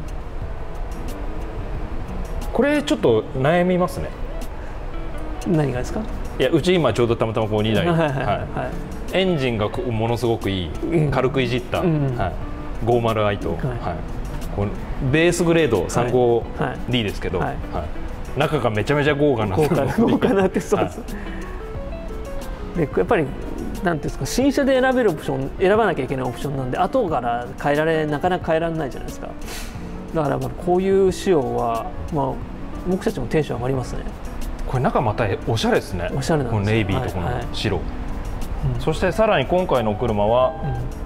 これちょっと悩みますね。 何がですか？ いや、うち今ちょうどたまたまこう2台、エンジンがものすごくいい、軽くいじった、50i と、このベースグレード 35D ですけど、中がめちゃめちゃ豪華なってそうです。でやっぱりなんていうんですか、新車で選べるオプション、選ばなきゃいけないオプションなんで、後からなかなか変えられないじゃないですか。だからこういう仕様は、僕たちもテンション上がりますね。 これ中またおしゃれですね。 おしゃれなんです。 このネイビーとこの白、そしてさらに今回のお車は、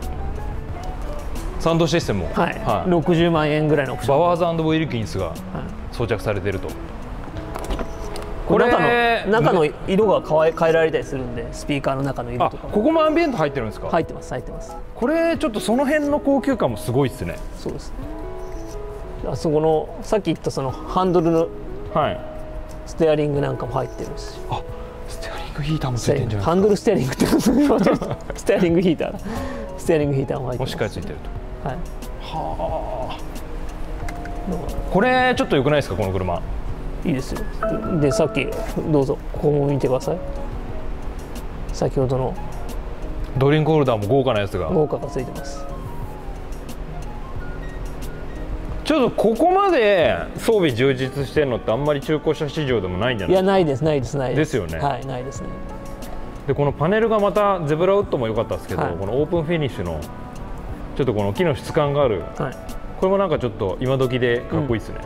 サウンドシステムも、 60万円ぐらいのオプション、 バワーズ&ウィルキンスが装着されていると。 これ中の色が変えられたりするんで、スピーカーの中の色とか。 ここもアンビエント入ってるんですか？ 入ってます、入ってます。 これちょっとその辺の高級感もすごいですね。 そうです。あそこのさっき言ったそのハンドルのステアリングなんかも入ってるし、 ステアリングヒーターもついてるんじゃないですか？ ハンドルステアリングってステアリングヒーター、ステアリングヒーターも入ってます。 もしっかりついてると。 はあ。これちょっと良くないですか、この車？ いいですよ。でさっきどうぞここも見てください。先ほどのドリンクホルダーも豪華なやつがついてます。 ちょっとここまで装備充実してるのってあんまり中古車市場でもないんじゃないですか？いや、 ないです、ないです、ないです。 ですよね。 はい、ないですね。 でこのパネルがまたゼブラウッドも良かったですけど、このオープンフィニッシュのちょっとこの木の質感がある、これもなんかちょっと今時でかっこいいですね。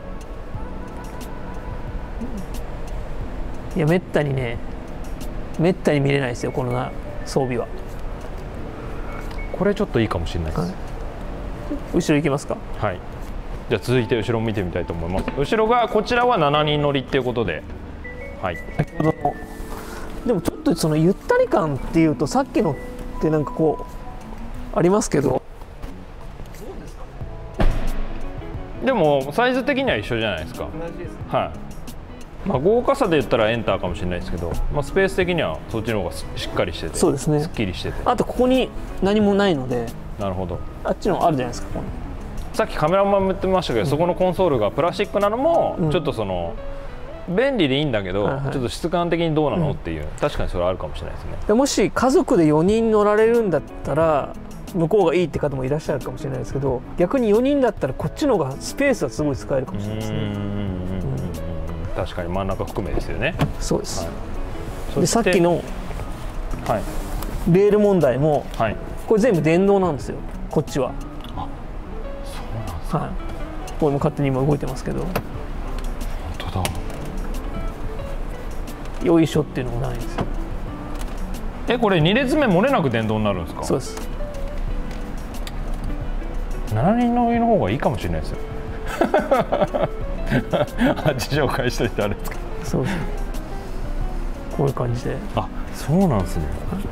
いや、めったに見れないですよ、この装備は。 これちょっといいかもしれないです。 後ろ行きますか？ はい。じゃあ続いて後ろを見てみたいと思います。後ろがこちらは7人乗りっていうことで、はい。 先ほどのでもちょっとそのゆったり感っていうとさっきのってなんかこうありますけど、 でもサイズ的には一緒じゃないですか。 同じですね。 はい。豪華さで言ったらエンターかもしれないですけど、スペース的にはそっちの方がしっかりしてて、 そうですね、 すっきりしてて、 あとここに何もないので、 なるほど、 あっちのあるじゃないですか。ここにさっきカメラマンも言ってましたけど、そこのコンソールがプラスチックなのも、ちょっとその便利でいいんだけど、ちょっと質感的にどうなのっていう、確かにそれはあるかもしれないですね。 でもし家族で4人乗られるんだったら向こうがいいって方もいらっしゃるかもしれないですけど、逆に4人だったらこっちの方がスペースはすごい使えるかもしれないですね。 確かに真ん中含めですよね。 そうです、でさっきのレール問題も、これ全部電動なんですよ、こっちは。 あ、そうなんですか。 これも勝手に今動いてますけど、 本当だ、 よいしょっていうのもないんですよ。 これ2列目漏れなく電動になるんですか？ そうです。 7人乗りの方がいいかもしれないですよ。あっち紹介しといてあれですか？ そうです。こういう感じで。 あ、そうなんですね。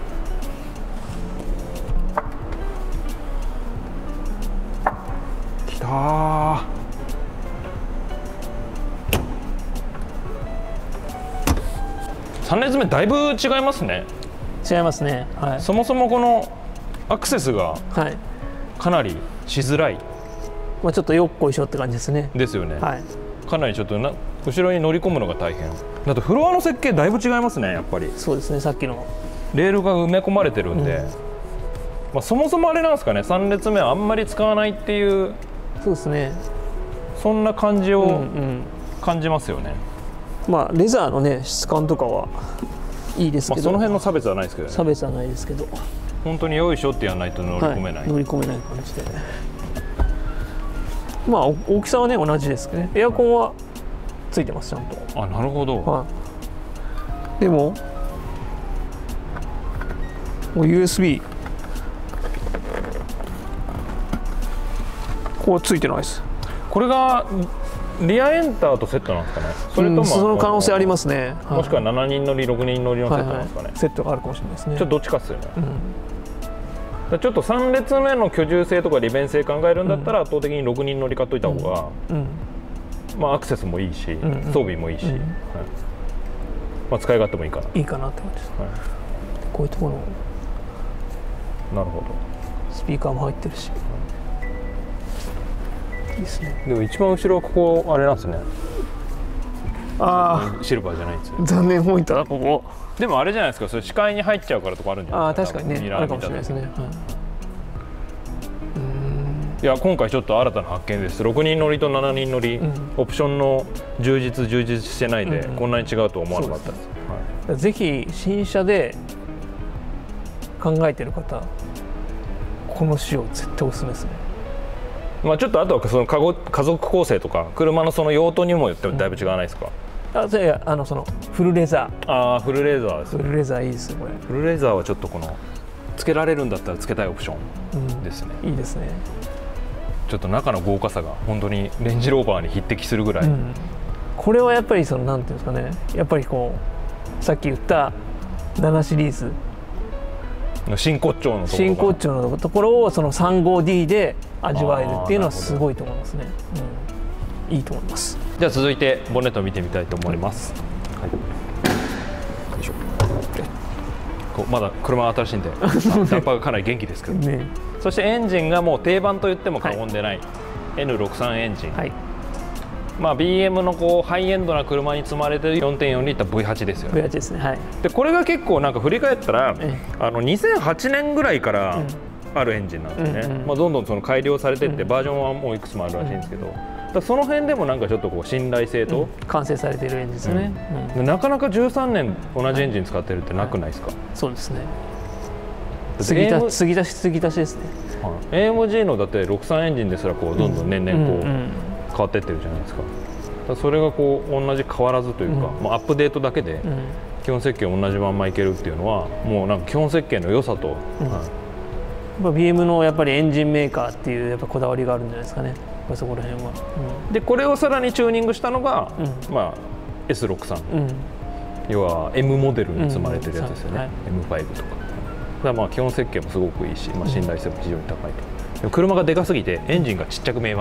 きたー。3列目だいぶ違いますね。 違いますね。はい。 そもそもこのアクセスがかなりしづらい。 ちょっとよっこいしょって感じですね。 ですよね。はい。かなりちょっと後ろに乗り込むのが大変。だとフロアの設計だいぶ違いますね、やっぱり。 そうですね。さっきのレールが埋め込まれてるんで、そもそもあれなんですかね、3列目はあんまり使わないっていう。 そうですね。 そんな感じを感じますよね。 レザーのね質感とかはいいですけど、 その辺の差別はないですけどね。 差別はないですけど、 本当によいしょってやらないと乗り込めない。 乗り込めない感じで。大きさはね同じですけどね。エアコンはついてます、ちゃんと。 あ、なるほど。 でも USB ここついてないです。 これがリアエンターとセットなんですかね。それともその可能性ありますね。 もしくは7人乗り6人乗りのセットなんですかね。 セットがあるかもしれないですね。 ちょっとどっちかっすよね。 ちょっと3列目の居住性とか利便性考えるんだったら、圧倒的に6人乗り買っといた方が、まあ、アクセスもいいし、装備もいいし、まあ、使い勝手もいいかな。 いいかなって感じです、こういうところなるほど。 スピーカーも入ってるし、いいですね。 でも一番後ろはここあれなんですね。 あシルバーじゃないんですよ。 残念ポイントだここ。 でもあれじゃないですか、それ視界に入っちゃうからとかあるんじゃないですか。 確かにね、あるかもしれないですね。 いや今回ちょっと新たな発見です。6人乗りと7人乗り、オプションの充実してないで、こんなに違うと思わなかったです。 ぜひ新車で考えてる方、この仕様絶対おすすめですね。 まあちょっとあとはその家族構成とか車のその用途にもよってもだいぶ違わないですか。 そのフルレザー。 フルレザーです。 フルレザーいいですよこれ。 フルレザーはちょっとこのつけられるんだったらつけたいオプションですね。 いいですね。 ちょっと中の豪華さが本当にレンジローバーに匹敵するぐらい、 これはやっぱりそのなんていうんですかね、やっぱりこうさっき言った7シリーズ真骨頂のところをその 35D で味わえるっていうのはすごいと思いますね。いいと思います。 じゃあ続いてボンネットを見てみたいと思います。はい、よいしょ。まだ車は新しいんでダンパーがかなり元気ですけど、そしてエンジンがもう定番と言っても過言でない、N63 エンジン、まあ BM のこうハイエンドな車に積まれてる 4.4 リッター V8 ですよね。 V8 ですね。 でこれが結構なんか振り返ったら、2008年ぐらいからあるエンジンなんですね。まあどんどんその改良されていってバージョンはもういくつもあるらしいんですけど、その辺でもなんかちょっとこう信頼性と、 完成されているエンジンですね。 なかなか13年同じエンジン使ってるってなくないですか。 そうですね。継ぎ足しですね。 AMG のだって63エンジンですらこうどんどん年々こう変わってってるじゃないですか。それがこう同じ変わらずというか、アップデートだけで基本設計同じまんまいけるっていうのはもうなんか基本設計の良さと、 BM のやっぱりエンジンメーカーっていうやっぱこだわりがあるんじゃないですかね。そこら辺は。 でこれをさらにチューニングしたのが、まあ S63、要は M モデルに積まれてるやつですよね。M5 とか。だからまあ基本設計もすごくいいし、まあ信頼性も非常に高いと。でも車がでかすぎてエンジンがちっちゃく見えます。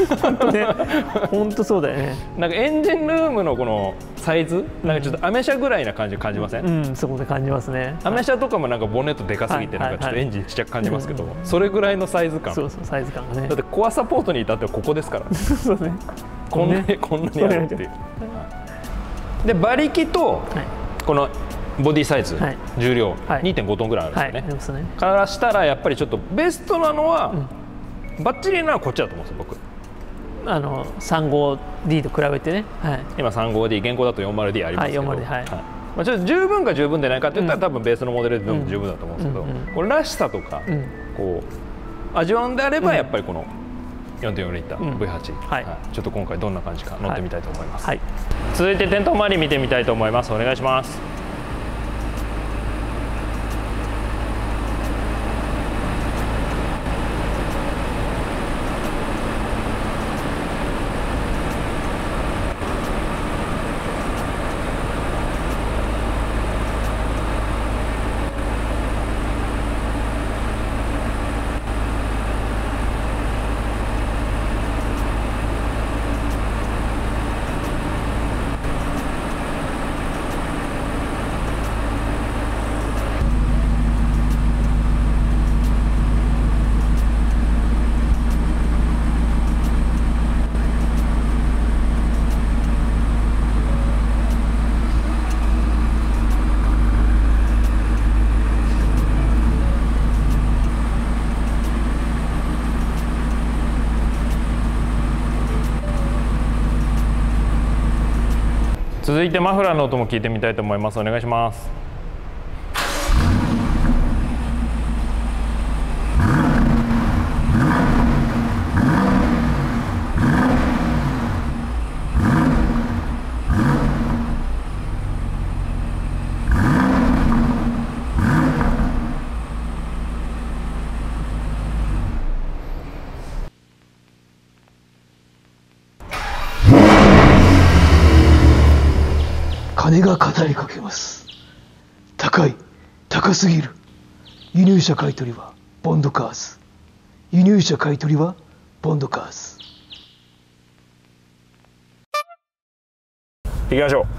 本当ね。本当そうだよね。 なんかエンジンルームのこのサイズ、なんかちょっとアメ車ぐらいな感じ感じません？ そこで感じますね。 アメ車とかもなんかボンネットでかすぎてなんかちょっとエンジンちっちゃく感じますけど、それぐらいのサイズ感。 そうサイズ感がね。 だってコアサポートに至ってはここですから。 そうね。 こんなにあるっていう。で馬力とこのボディサイズ、重量 2.5 トンぐらいあるんですよね。からしたらやっぱりちょっとベストなのは、バッチリなのはこっちだと思うんですよ僕。 35D と比べてね。 今 35D 現行だと 40D ありますけど、まあちょっと十分か十分でないかって言ったら多分ベースのモデルでも十分だと思うんですけど、これらしさとかこう味わうんであればやっぱりこの 4.4 リッター V8、ちょっと今回どんな感じか乗ってみたいと思います。続いて店頭周り見てみたいと思います。お願いします。続いてマフラーの音も聞いてみたいと思います。お願いします。 金が語りかけます。高すぎる。輸入車買取はボンドカーズ。輸入車買い取りはボンドカーズ。 行きましょう。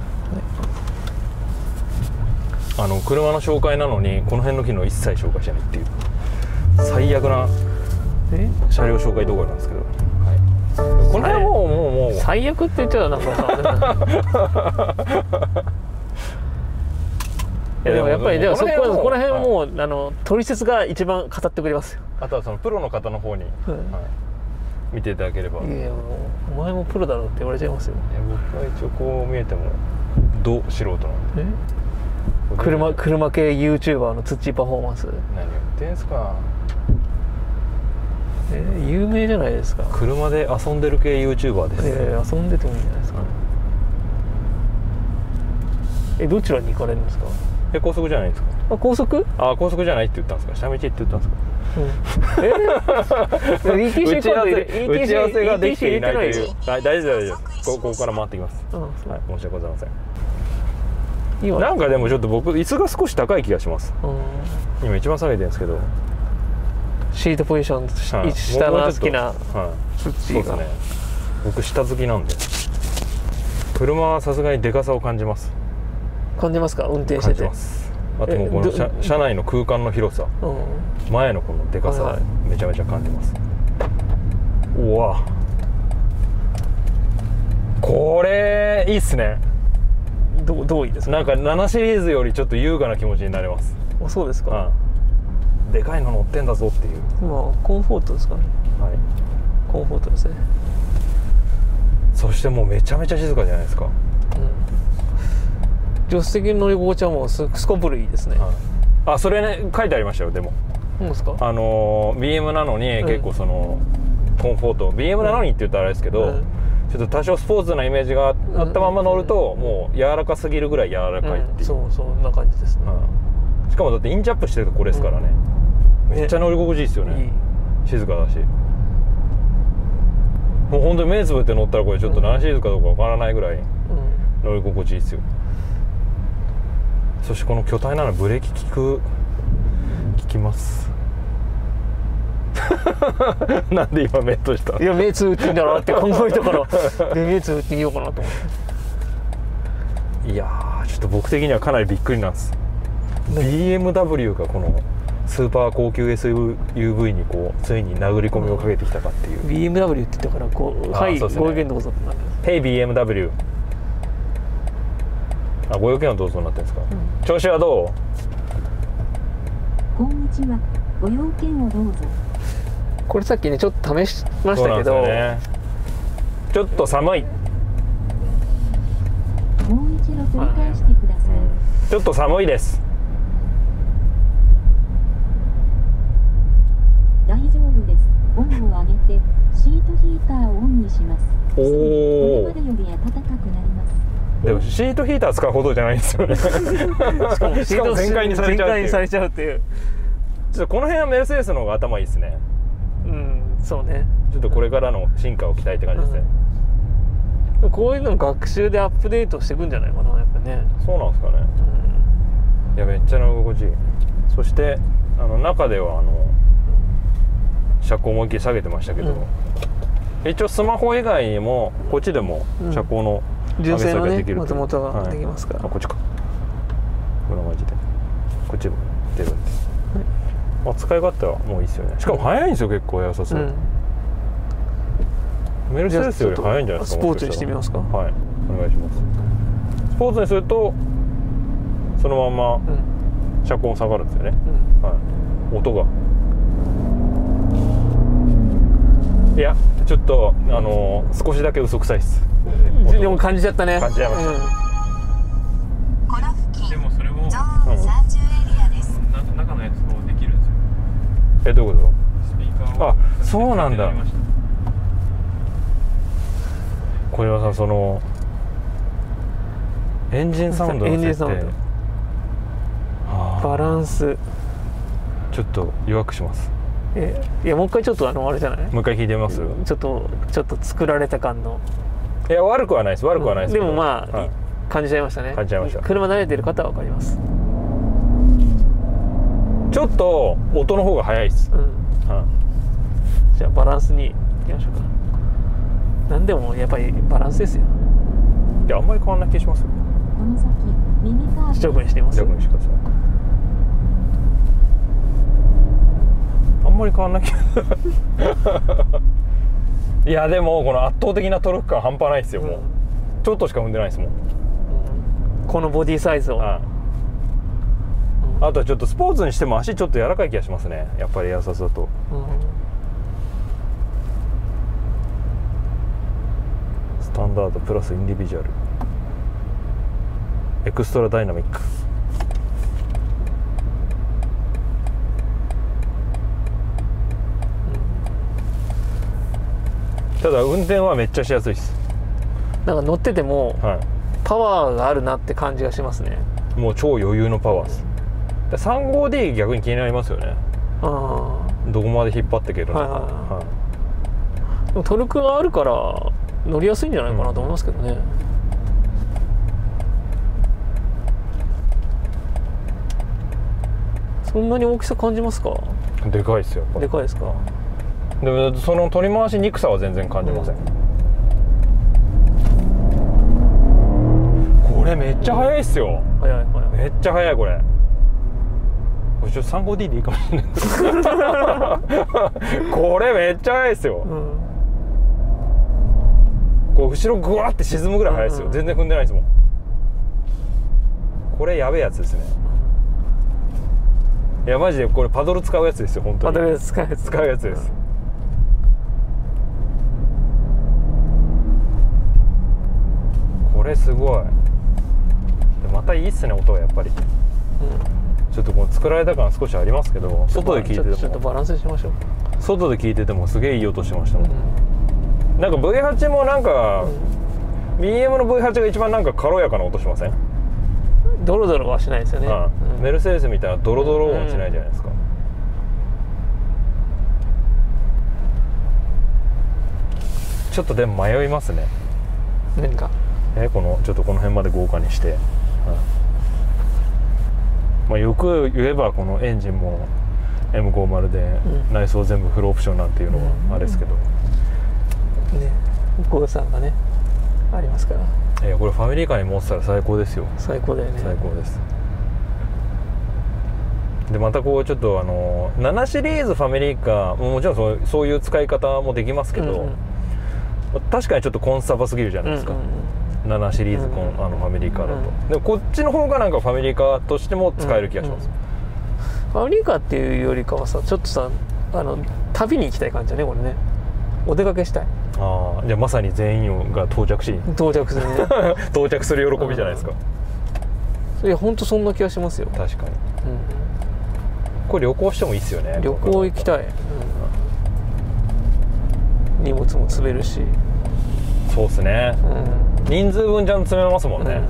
車の紹介なのにこの辺の機能一切紹介してないっていう最悪な車両紹介動画なんですけど、はい、この辺はもう最悪って言っちゃうなんかさいやでもやっぱりそこら辺はもう取説が一番語ってくれますよ。 あとはそのプロの方の方に、はい、見ていただければ。 いやもうお前もプロだろうって言われちゃいますよ。 いや僕は一応こう見えても素人なんで。 車系 YouTuber のツッチーパフォーマンス。 何言ってんすか。 有名じゃないですか。 車で遊んでる系 YouTuber です。 遊んでてもいいんじゃないですか。どちらに行かれるんですか。 高速じゃないですか。 高速？ 高速じゃないって言ったんですか。下道って言ったんですか。 ETC 打ち合わせができていないという。大丈夫。ここから回ってきます。はい、申し訳ございません。なんかでもちょっと僕椅子が少し高い気がします。今一番下げてるんですけど。 シートポジション下が好きな。 そうですね。僕下好きなんで。車はさすがにでかさを感じます。 感じますか？運転してて。 あともうこの車内の空間の広さ、前のこのでかさめちゃめちゃ感じます。うわ、これいいっすね。 どういいですか？ なんか7シリーズよりちょっと優雅な気持ちになれます。 そうですか。 でかいの乗ってんだぞっていう。 まあコンフォートですかね。はい、コンフォートですね。 そしてもうめちゃめちゃ静かじゃないですか。 助手席の乗り心地はもうすこぶるいいですね。 それね書いてありましたよ。でもそうですか。 BM なのに結構その、コンフォート BM なのにって言ったらあれですけど、ちょっと多少スポーツなイメージがあったまま乗ると、もう柔らかすぎるぐらい柔らかいっていう、 そんな感じですね。 しかもだってインチアップしてるとこれですからね、めっちゃ乗り心地いいですよね。静かだし、もう本当に目つぶって乗ったらこれちょっと7シリーズかどうかわからないぐらい乗り心地いいですよ。そしてこの巨体なのブレーキ効きますなんで今目閉じたの？ いや目つぶってんだろうって考えたから目つぶってみようかなと思って。 いやーちょっと僕的にはかなりびっくりなんです。 BMW がこのスーパー高級 SUV にこうついに殴り込みをかけてきたかっていう。 BMW って言ったからこうはいご意見どうぞってなる。 Hey BMW、ご用件はどうぞになってるんですか。調子はどう？ こんにちは、ご用件をどうぞ。 これさっきねちょっと試しましたけど、 ね、ちょっと寒い。 もう一度繰り返してください。 ちょっと寒いです。 大丈夫です。温度を上げてシートヒーターをオンにします。これまでより暖かくなります。 でもシートヒーター使うほどじゃないんですよねしかも全開にされちゃうっていう。ちょっとこの辺はメルセデスの方が頭いいですね。 そうね。ちょっとこれからの進化を期待って感じですね。 こういうの学習でアップデートしていくんじゃないかな、やっぱね。 そうなんですかね。いやめっちゃ乗り心地いい。そして中では車高思いっきり下げてましたけど、一応スマホ以外にもこっちでも車高の純正のね元々ができますから。 こっちか。こんな感じでこっちも出るんで、使い勝手はもういいですよね。しかも速いんですよ、結構速さそう。メルセデスより速いんじゃないですか。 スポーツにしてみますか。 はい、お願いします。スポーツにするとそのまま車高も下がるんですよね。音がいやちょっと少しだけ嘘くさいです。 でも感じちゃったね。 感じちゃいました。 この付近でもそれもゾーン30エリアです。 中のやつをできるんですよ。どういうこと？スピーカーをそうなんだ。小岩さん、そのエンジンサウンドの設定バランスちょっと弱くします。 いやもう一回ちょっとあれじゃない？ もう一回聞いてみます？ ちょっと作られた感の。 いや悪くはないです。悪くはないです。 でもまあ、感じちゃいましたね。 感じちゃいました。 車慣れてる方は分かります。 ちょっと音の方が速いです、 じゃあバランスにいきましょうか。何でもやっぱりバランスですよ。 いやあんまり変わんない気しますよ。 この先右カーブ試着にしてみます。 試着にしてください。あんまり変わんない気いやでもこの圧倒的なトルク感半端ないですよ。もうちょっとしか踏んでないですもん、 このボディサイズを、 あとはちょっとスポーツにしても足ちょっと柔らかい気がしますね、やっぱりエアサスだと。スタンダードプラスインディビジュアルエクストラダイナミック。ただ運転はめっちゃしやすいです。 なんか乗ってても、 はパワーがあるなって感じがしますね。 い、もう超余裕のパワーです。35D 逆に気になりますよね。どこまで引っ張っていけるのか。 でもトルクがあるから乗りやすいんじゃないかなと思いますけどね。そんなに大きさ感じますか？ でかいですよ。 でかいですか？ でもその取り回しにくさは全然感じません、これめっちゃ速いっすよ。 速いめっちゃ速いこれ。これちょっと 35D でいいかもしれないこれめっちゃ速いっすよ、こう後ろグワーって沈むぐらい速いですよ、全然踏んでないですもん。これやべえやつですね。いやマジでこれパドル使うやつですよ本当に。 パドル使うやつです、これすごい。またいいっすね音はやっぱり、ちょっとこの作られた感少しありますけど、外で聞いててもちょっとバランスしましょう。 外で聞いててもすげえいい音してましたもん、なんか V8 もなんか、BM の V8 が一番なんか軽やかな音しません？ ドロドロはしないですよね、 メルセデスみたいなドロドロ音しないじゃないですか、ちょっとでも迷いますね。 何かこのちょっとこの辺まで豪華にして、まあ、よく言えばこのエンジンも M50 で内装全部フルオプションなんていうのはあれですけど、 ね、ゴーさんがねありますから。 いやこれファミリーカーに持ってたら最高ですよ。 最高だよね。 最高です。でまたこうちょっと7シリーズファミリーカーもちろんそういう使い方もできますけど、確かにちょっとコンスタバすぎるじゃないですか、7シリーズファミリーカーだと、でもこっちの方がなんかファミリーカーとしても使える気がします、 ファミリーカーっていうよりかはさ、ちょっとさ旅に行きたい感じだねこれね。お出かけしたい。 じゃあまさに全員が到着する到着する喜びじゃないですか、 いや本当そんな気がしますよ。 確かに、これ旅行してもいいですよね。 旅行行きたい、荷物も積めるし。 そうですね、人数分ちゃんと詰めますもんね、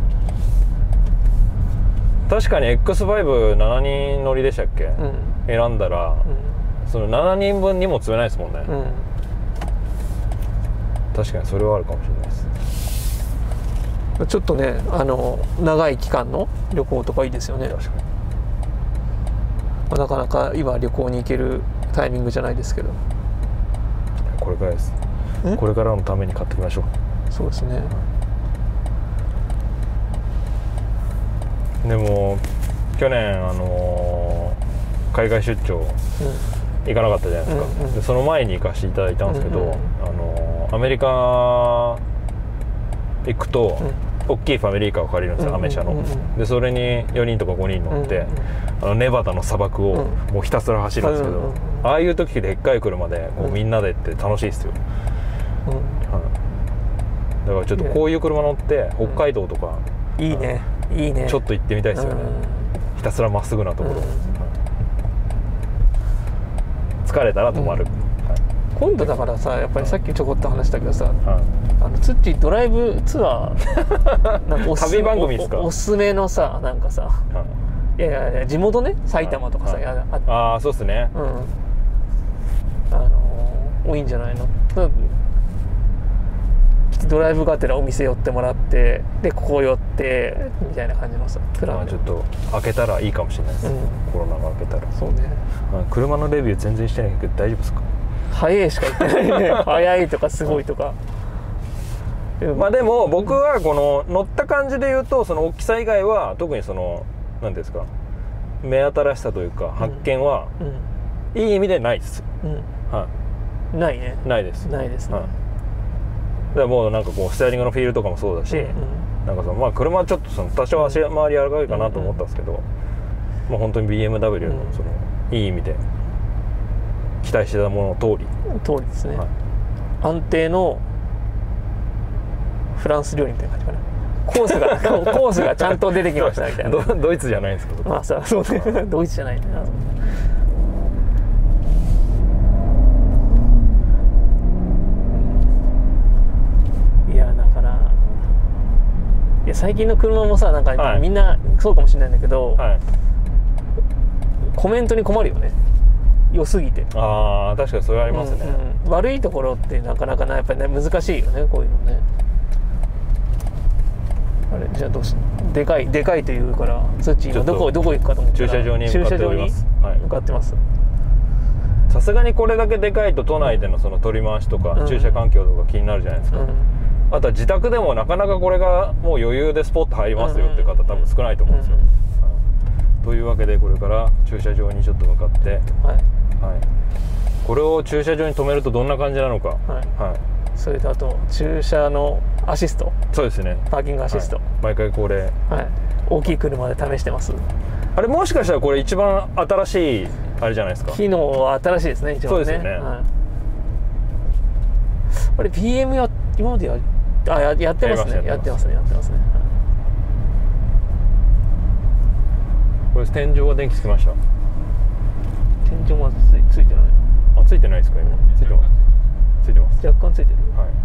確かに X57 人乗りでしたっけ、選んだら、その7人分にも詰めないですもんね、確かにそれはあるかもしれないです。 ちょっとね長い期間の旅行とかいいですよね。 確かに、 なかなか今旅行に行けるタイミングじゃないですけど、 これからです。これからのために買っていきましょう。 そうですね。 でも去年海外出張行かなかったじゃないですか、でその前に行かせていただいたんですけど、アメリカ行くと、大きいファミリーカーを借りるんですよ、アメ車の。でそれに4人とか5人乗って、ネバダの砂漠をもうひたすら走るんですけど、ああいう時でっかい車でこうみんなでって楽しいですよ、だからちょっとこういう車乗って北海道とか、 いいねいいね、 ちょっと行ってみたいですよね、ひたすらまっすぐなところ、疲れたら止まる、 今度だからさ、やっぱりさっきちょこっと話したけどさ、ツッチードライブツアーなんか旅番組ですか？ おすすめのさ、なんかさ、いやいや地元ね、埼玉とかさ、 そうっすね、 多いんじゃないの？ ドライブがてらお店寄ってもらって、でここ寄ってみたいな感じのさプランで。 ちょっと開けたらいいかもしれないです、コロナが明けたら。 そうね。 車のレビュー全然してないけど大丈夫ですか？ 早いしか言ってないね。早いとかすごいとか。 まあでも僕はこの乗った感じで言うと、その大きさ以外は特にその何ですか、目新しさというか発見はいい意味でないです。はい。 ないね。 ないです。 ないですね。 だからもうなんかこうステアリングのフィールとかもそうだし、なんかそのまあ車はちょっとその多少足回り柔らかいかなと思ったんですけど、まあ本当に BMW のそのいい意味で期待してたものの通りですね。安定のフランス料理みたいな感じかな。コースがちゃんと出てきましたみたいな。 ドイツじゃないんですか？ まあさ、そうね。ドイツじゃないね。いやだからいや最近の車もさ、なんかみんなそうかもしれないんだけど、コメントに困るよね。良すぎて。 ああ、確かにそれはありますね。 悪いところってなかなかやっぱりね難しいよね、こういうのね。あれじゃあどうしでかいというからそっち今どこ行くかと思って駐車場に向かっております。 向かってます。 さすがにこれだけでかいと都内でのその取り回しとか駐車環境とか気になるじゃないですか。あとは自宅でもなかなかこれがもう余裕でスポット入りますよって方多分少ないと思うんですよ。というわけでこれから駐車場にちょっと向かって、これを駐車場に止めるとどんな感じなのか。 それとあと駐車のアシスト。 そうですね。 パーキングアシスト。 毎回これ。 大きい車で試してます。 あれもしかしたらこれ一番新しいあれじゃないですか。 機能は新しいですね。一応ね。 そうですよね。 あれ BM 今までやってますね。やってますね。 これ天井は電気つきました。 天井はついてない。 あ、ついてないですか今。ついてます。ついてます。 若干ついてる。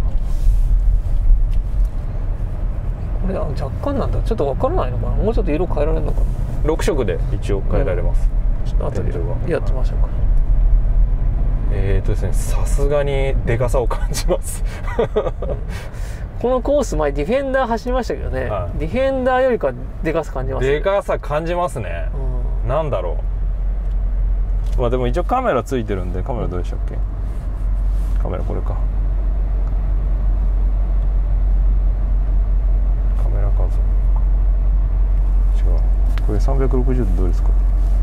これ若干なんだ。ちょっとわからないのかな。もうちょっと色変えられるのかな。 6色で一応変えられます。 ちょっと後でやってみましょうか。 ですね、さすがにでかさを感じます。 このコース前ディフェンダー走りましたけどね、ディフェンダーよりかでかさ感じますね。 でかさ感じますね。なんだろう。まあでも一応カメラついてるんで、カメラどうでしたっけ？カメラこれか。カメラ画像。違う。これ360度どうですか？こ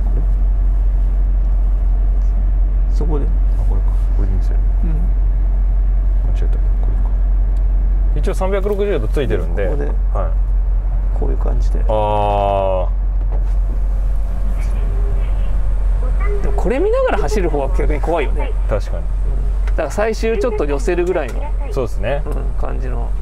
れ？ そこで。 あ、これか。これで見せる。間違えた。これか。一応360度ついてるんで。 ここで。こういう感じで。 ああ。 でもこれ見ながら走る方は逆に怖いよね。 確かに。 だから最終ちょっと寄せるぐらいの。 そうですね。 感じの。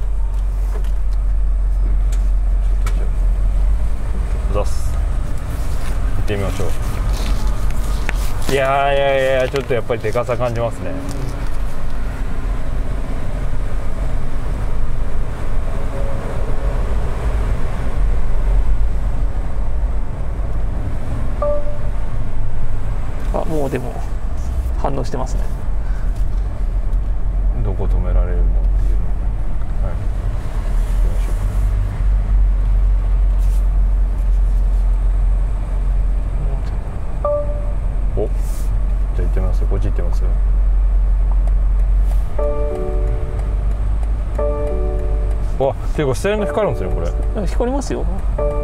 行ってみましょう。いやちょっとやっぱりでかさ感じますね。 あ、もうでも反応してますね。 どこ止められるのっていうのを、お、じゃあ行ってみますよ。こっち行ってみますよ。わ、結構ステアリング光るんですねこれ。 光りますよ。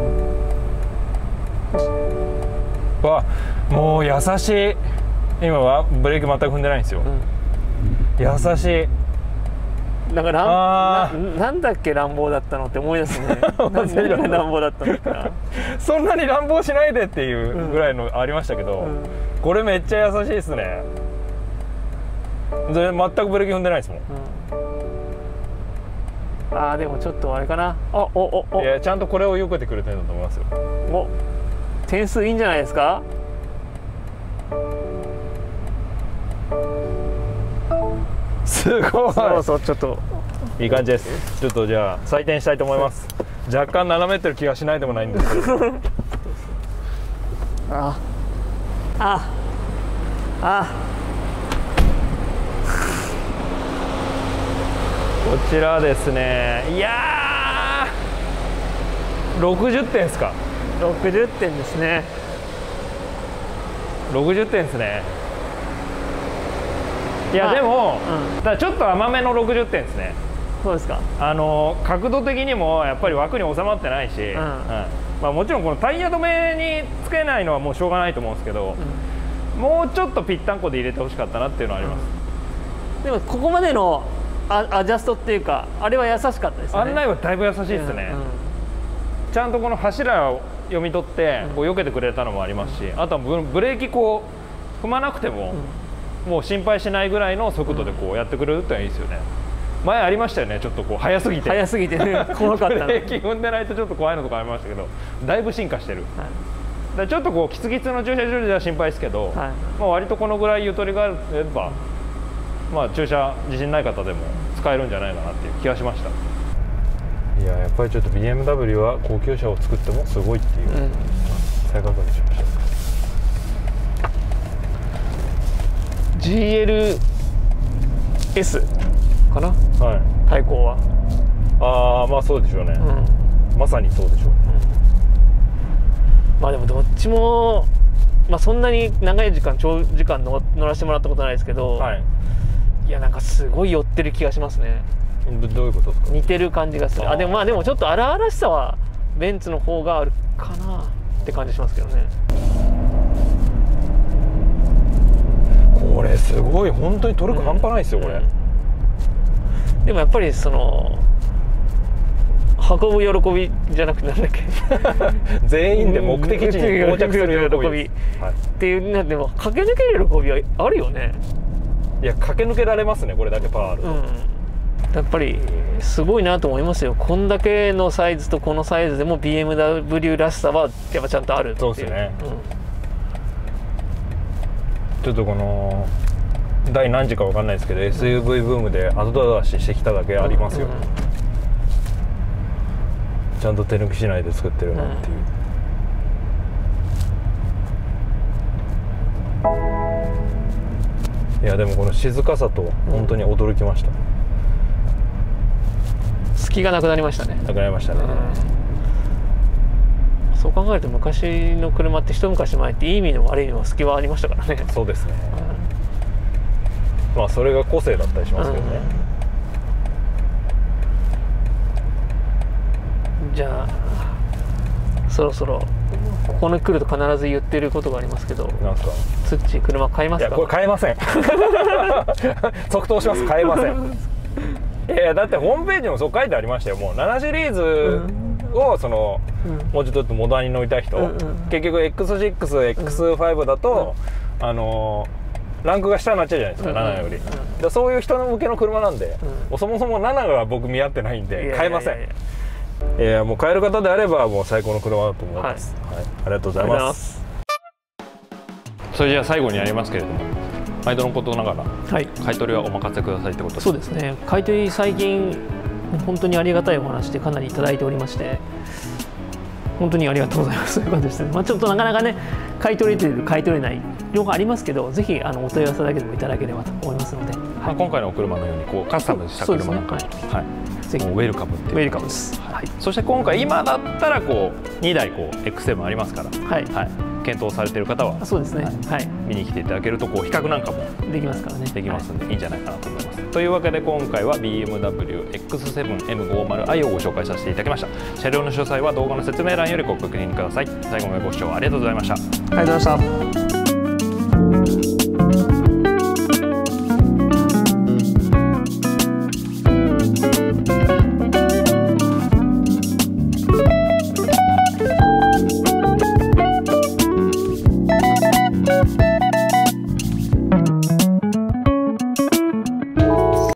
わ、もう優しい。今はブレーキ全く踏んでないんですよ。優しい。 だからなんだっけ乱暴だったのって思い出すね。何が乱暴だったのか。 そんなに乱暴しないでっていうぐらいのありましたけど、これめっちゃ優しいですね。全くブレーキ踏んでないですもん。 ああでもちょっとあれかな。 いやちゃんとこれをよけてくれてるんだと思いますよ。 お、点数いいんじゃないですか。 すごい。 そうちょっといい感じです。ちょっとじゃあ採点したいと思います。若干斜めってる気がしないでもないんですけど。 こちらですね、いやー60点ですか。 60点ですね。 60点ですね。いや、 まあでも、 うんだからちょっと甘めの60点ですね。 そうですか。 角度的にもやっぱり枠に収まってないし、まあ、もちろんこのタイヤ止めにつけないのはもうしょうがないと思うんですけど、もうちょっとぴったんこで入れてほしかったなっていうのはあります、 でもここまでのアジャストっていうか、あれは優しかったですよね。 案内はだいぶ優しいですね、ちゃんとこの柱を読み取ってこう避けてくれたのもありますし、あとはブレーキこう踏まなくても、もう心配しないぐらいの速度でこうやってくれるってのはいいですよね。前ありましたよね、ちょっとこう速すぎてね、怖かったブレーキ踏んでないとちょっと怖いのとかありましたけど、だいぶ進化してる、だからちょっとこうキツキツの駐車場では心配ですけど、まあ割とこのぐらいゆとりがあれば、まあ、駐車自信ない方でも使えるんじゃないかなっていう気がしました。いや、やっぱりちょっと BMW は高級車を作ってもすごいっていう、再確認しました。 GLS かな、 はい、 対抗は。 ああ、まあそうでしょうね、まさにそうでしょうね。 まあでもどっちも、まあ、そんなに長い長時間乗らせてもらったことないですけど、いや、なんかすごい寄ってる気がしますね。 どういうことですか？ 似てる感じがする。でもでもちょっと荒々しさはベンツの方があるかなって感じしますけどね。 これすごい、本当にトルク半端ないですよ、これ。 でもやっぱりその運ぶ喜びじゃなくて、なんだっけ全員で目的地に到着する喜びっていう、でも駆け抜ける喜びはあるよね。 いや、駆け抜けられますね、これだけパワーあると。 やっぱりすごいなと思いますよ。こんだけのサイズとこのサイズでも BMW らしさはやっぱちゃんとあるっていう。 そうですね、ちょっとこの第何次か分かんないですけど、SUV ブームで後出ししてきただけありますよ、ちゃんと手抜きしないで作ってるなっていう、いやでもこの静かさと本当に驚きました、 隙がなくなりましたね。 なくなりましたね、 そう考えると昔の車って一昔前っていい意味でも悪い意味でも隙はありましたからね。 そうですね、まあそれが個性だったりしますけどね、 じゃあそろそろここに来ると必ず言ってることがありますけど、 なんすか？ ツッチー車買いますか？ いや、これ買えません即答します、買えませんだってホームページにもそう書いてありましたよ。もう7シリーズをその、もうちょっとモダンに乗りたい人、結局 X6、X5 だと、ランクが下になっちゃうじゃないですか、7より、でそういう人向けの車なんで、そもそも7が僕見合ってないんで買えません。いや、もう買える方であればもう最高の車だと思います、ありがとうございます。それじゃあ最後にやりますけれども、毎度のことながら、買い取りはお任せくださいってことです。 そうですね、買い取り最近本当にありがたいお話でかなりいただいておりまして、本当にありがとうございますという感じですね。ちょっとなかなかね、買い取れてる買い取れない両方ありますけど、ぜひお問い合わせだけでもいただければと思いますので、 今回のお車のようにこうカスタムした車なんかも、ぜひウェルカムっていう、 ウェルカムです。 そして今回今だったらこう2台こう X7 ありますから、検討されている方はそうですね、 見に来ていただけるとこう比較なんかもできますからね。 できますんで、いいんじゃないかなと思います。というわけで今回は BMW X7M50i をご紹介させていただきました。車両の詳細は動画の説明欄よりご確認ください。最後までご視聴ありがとうございました。 ありがとうございました。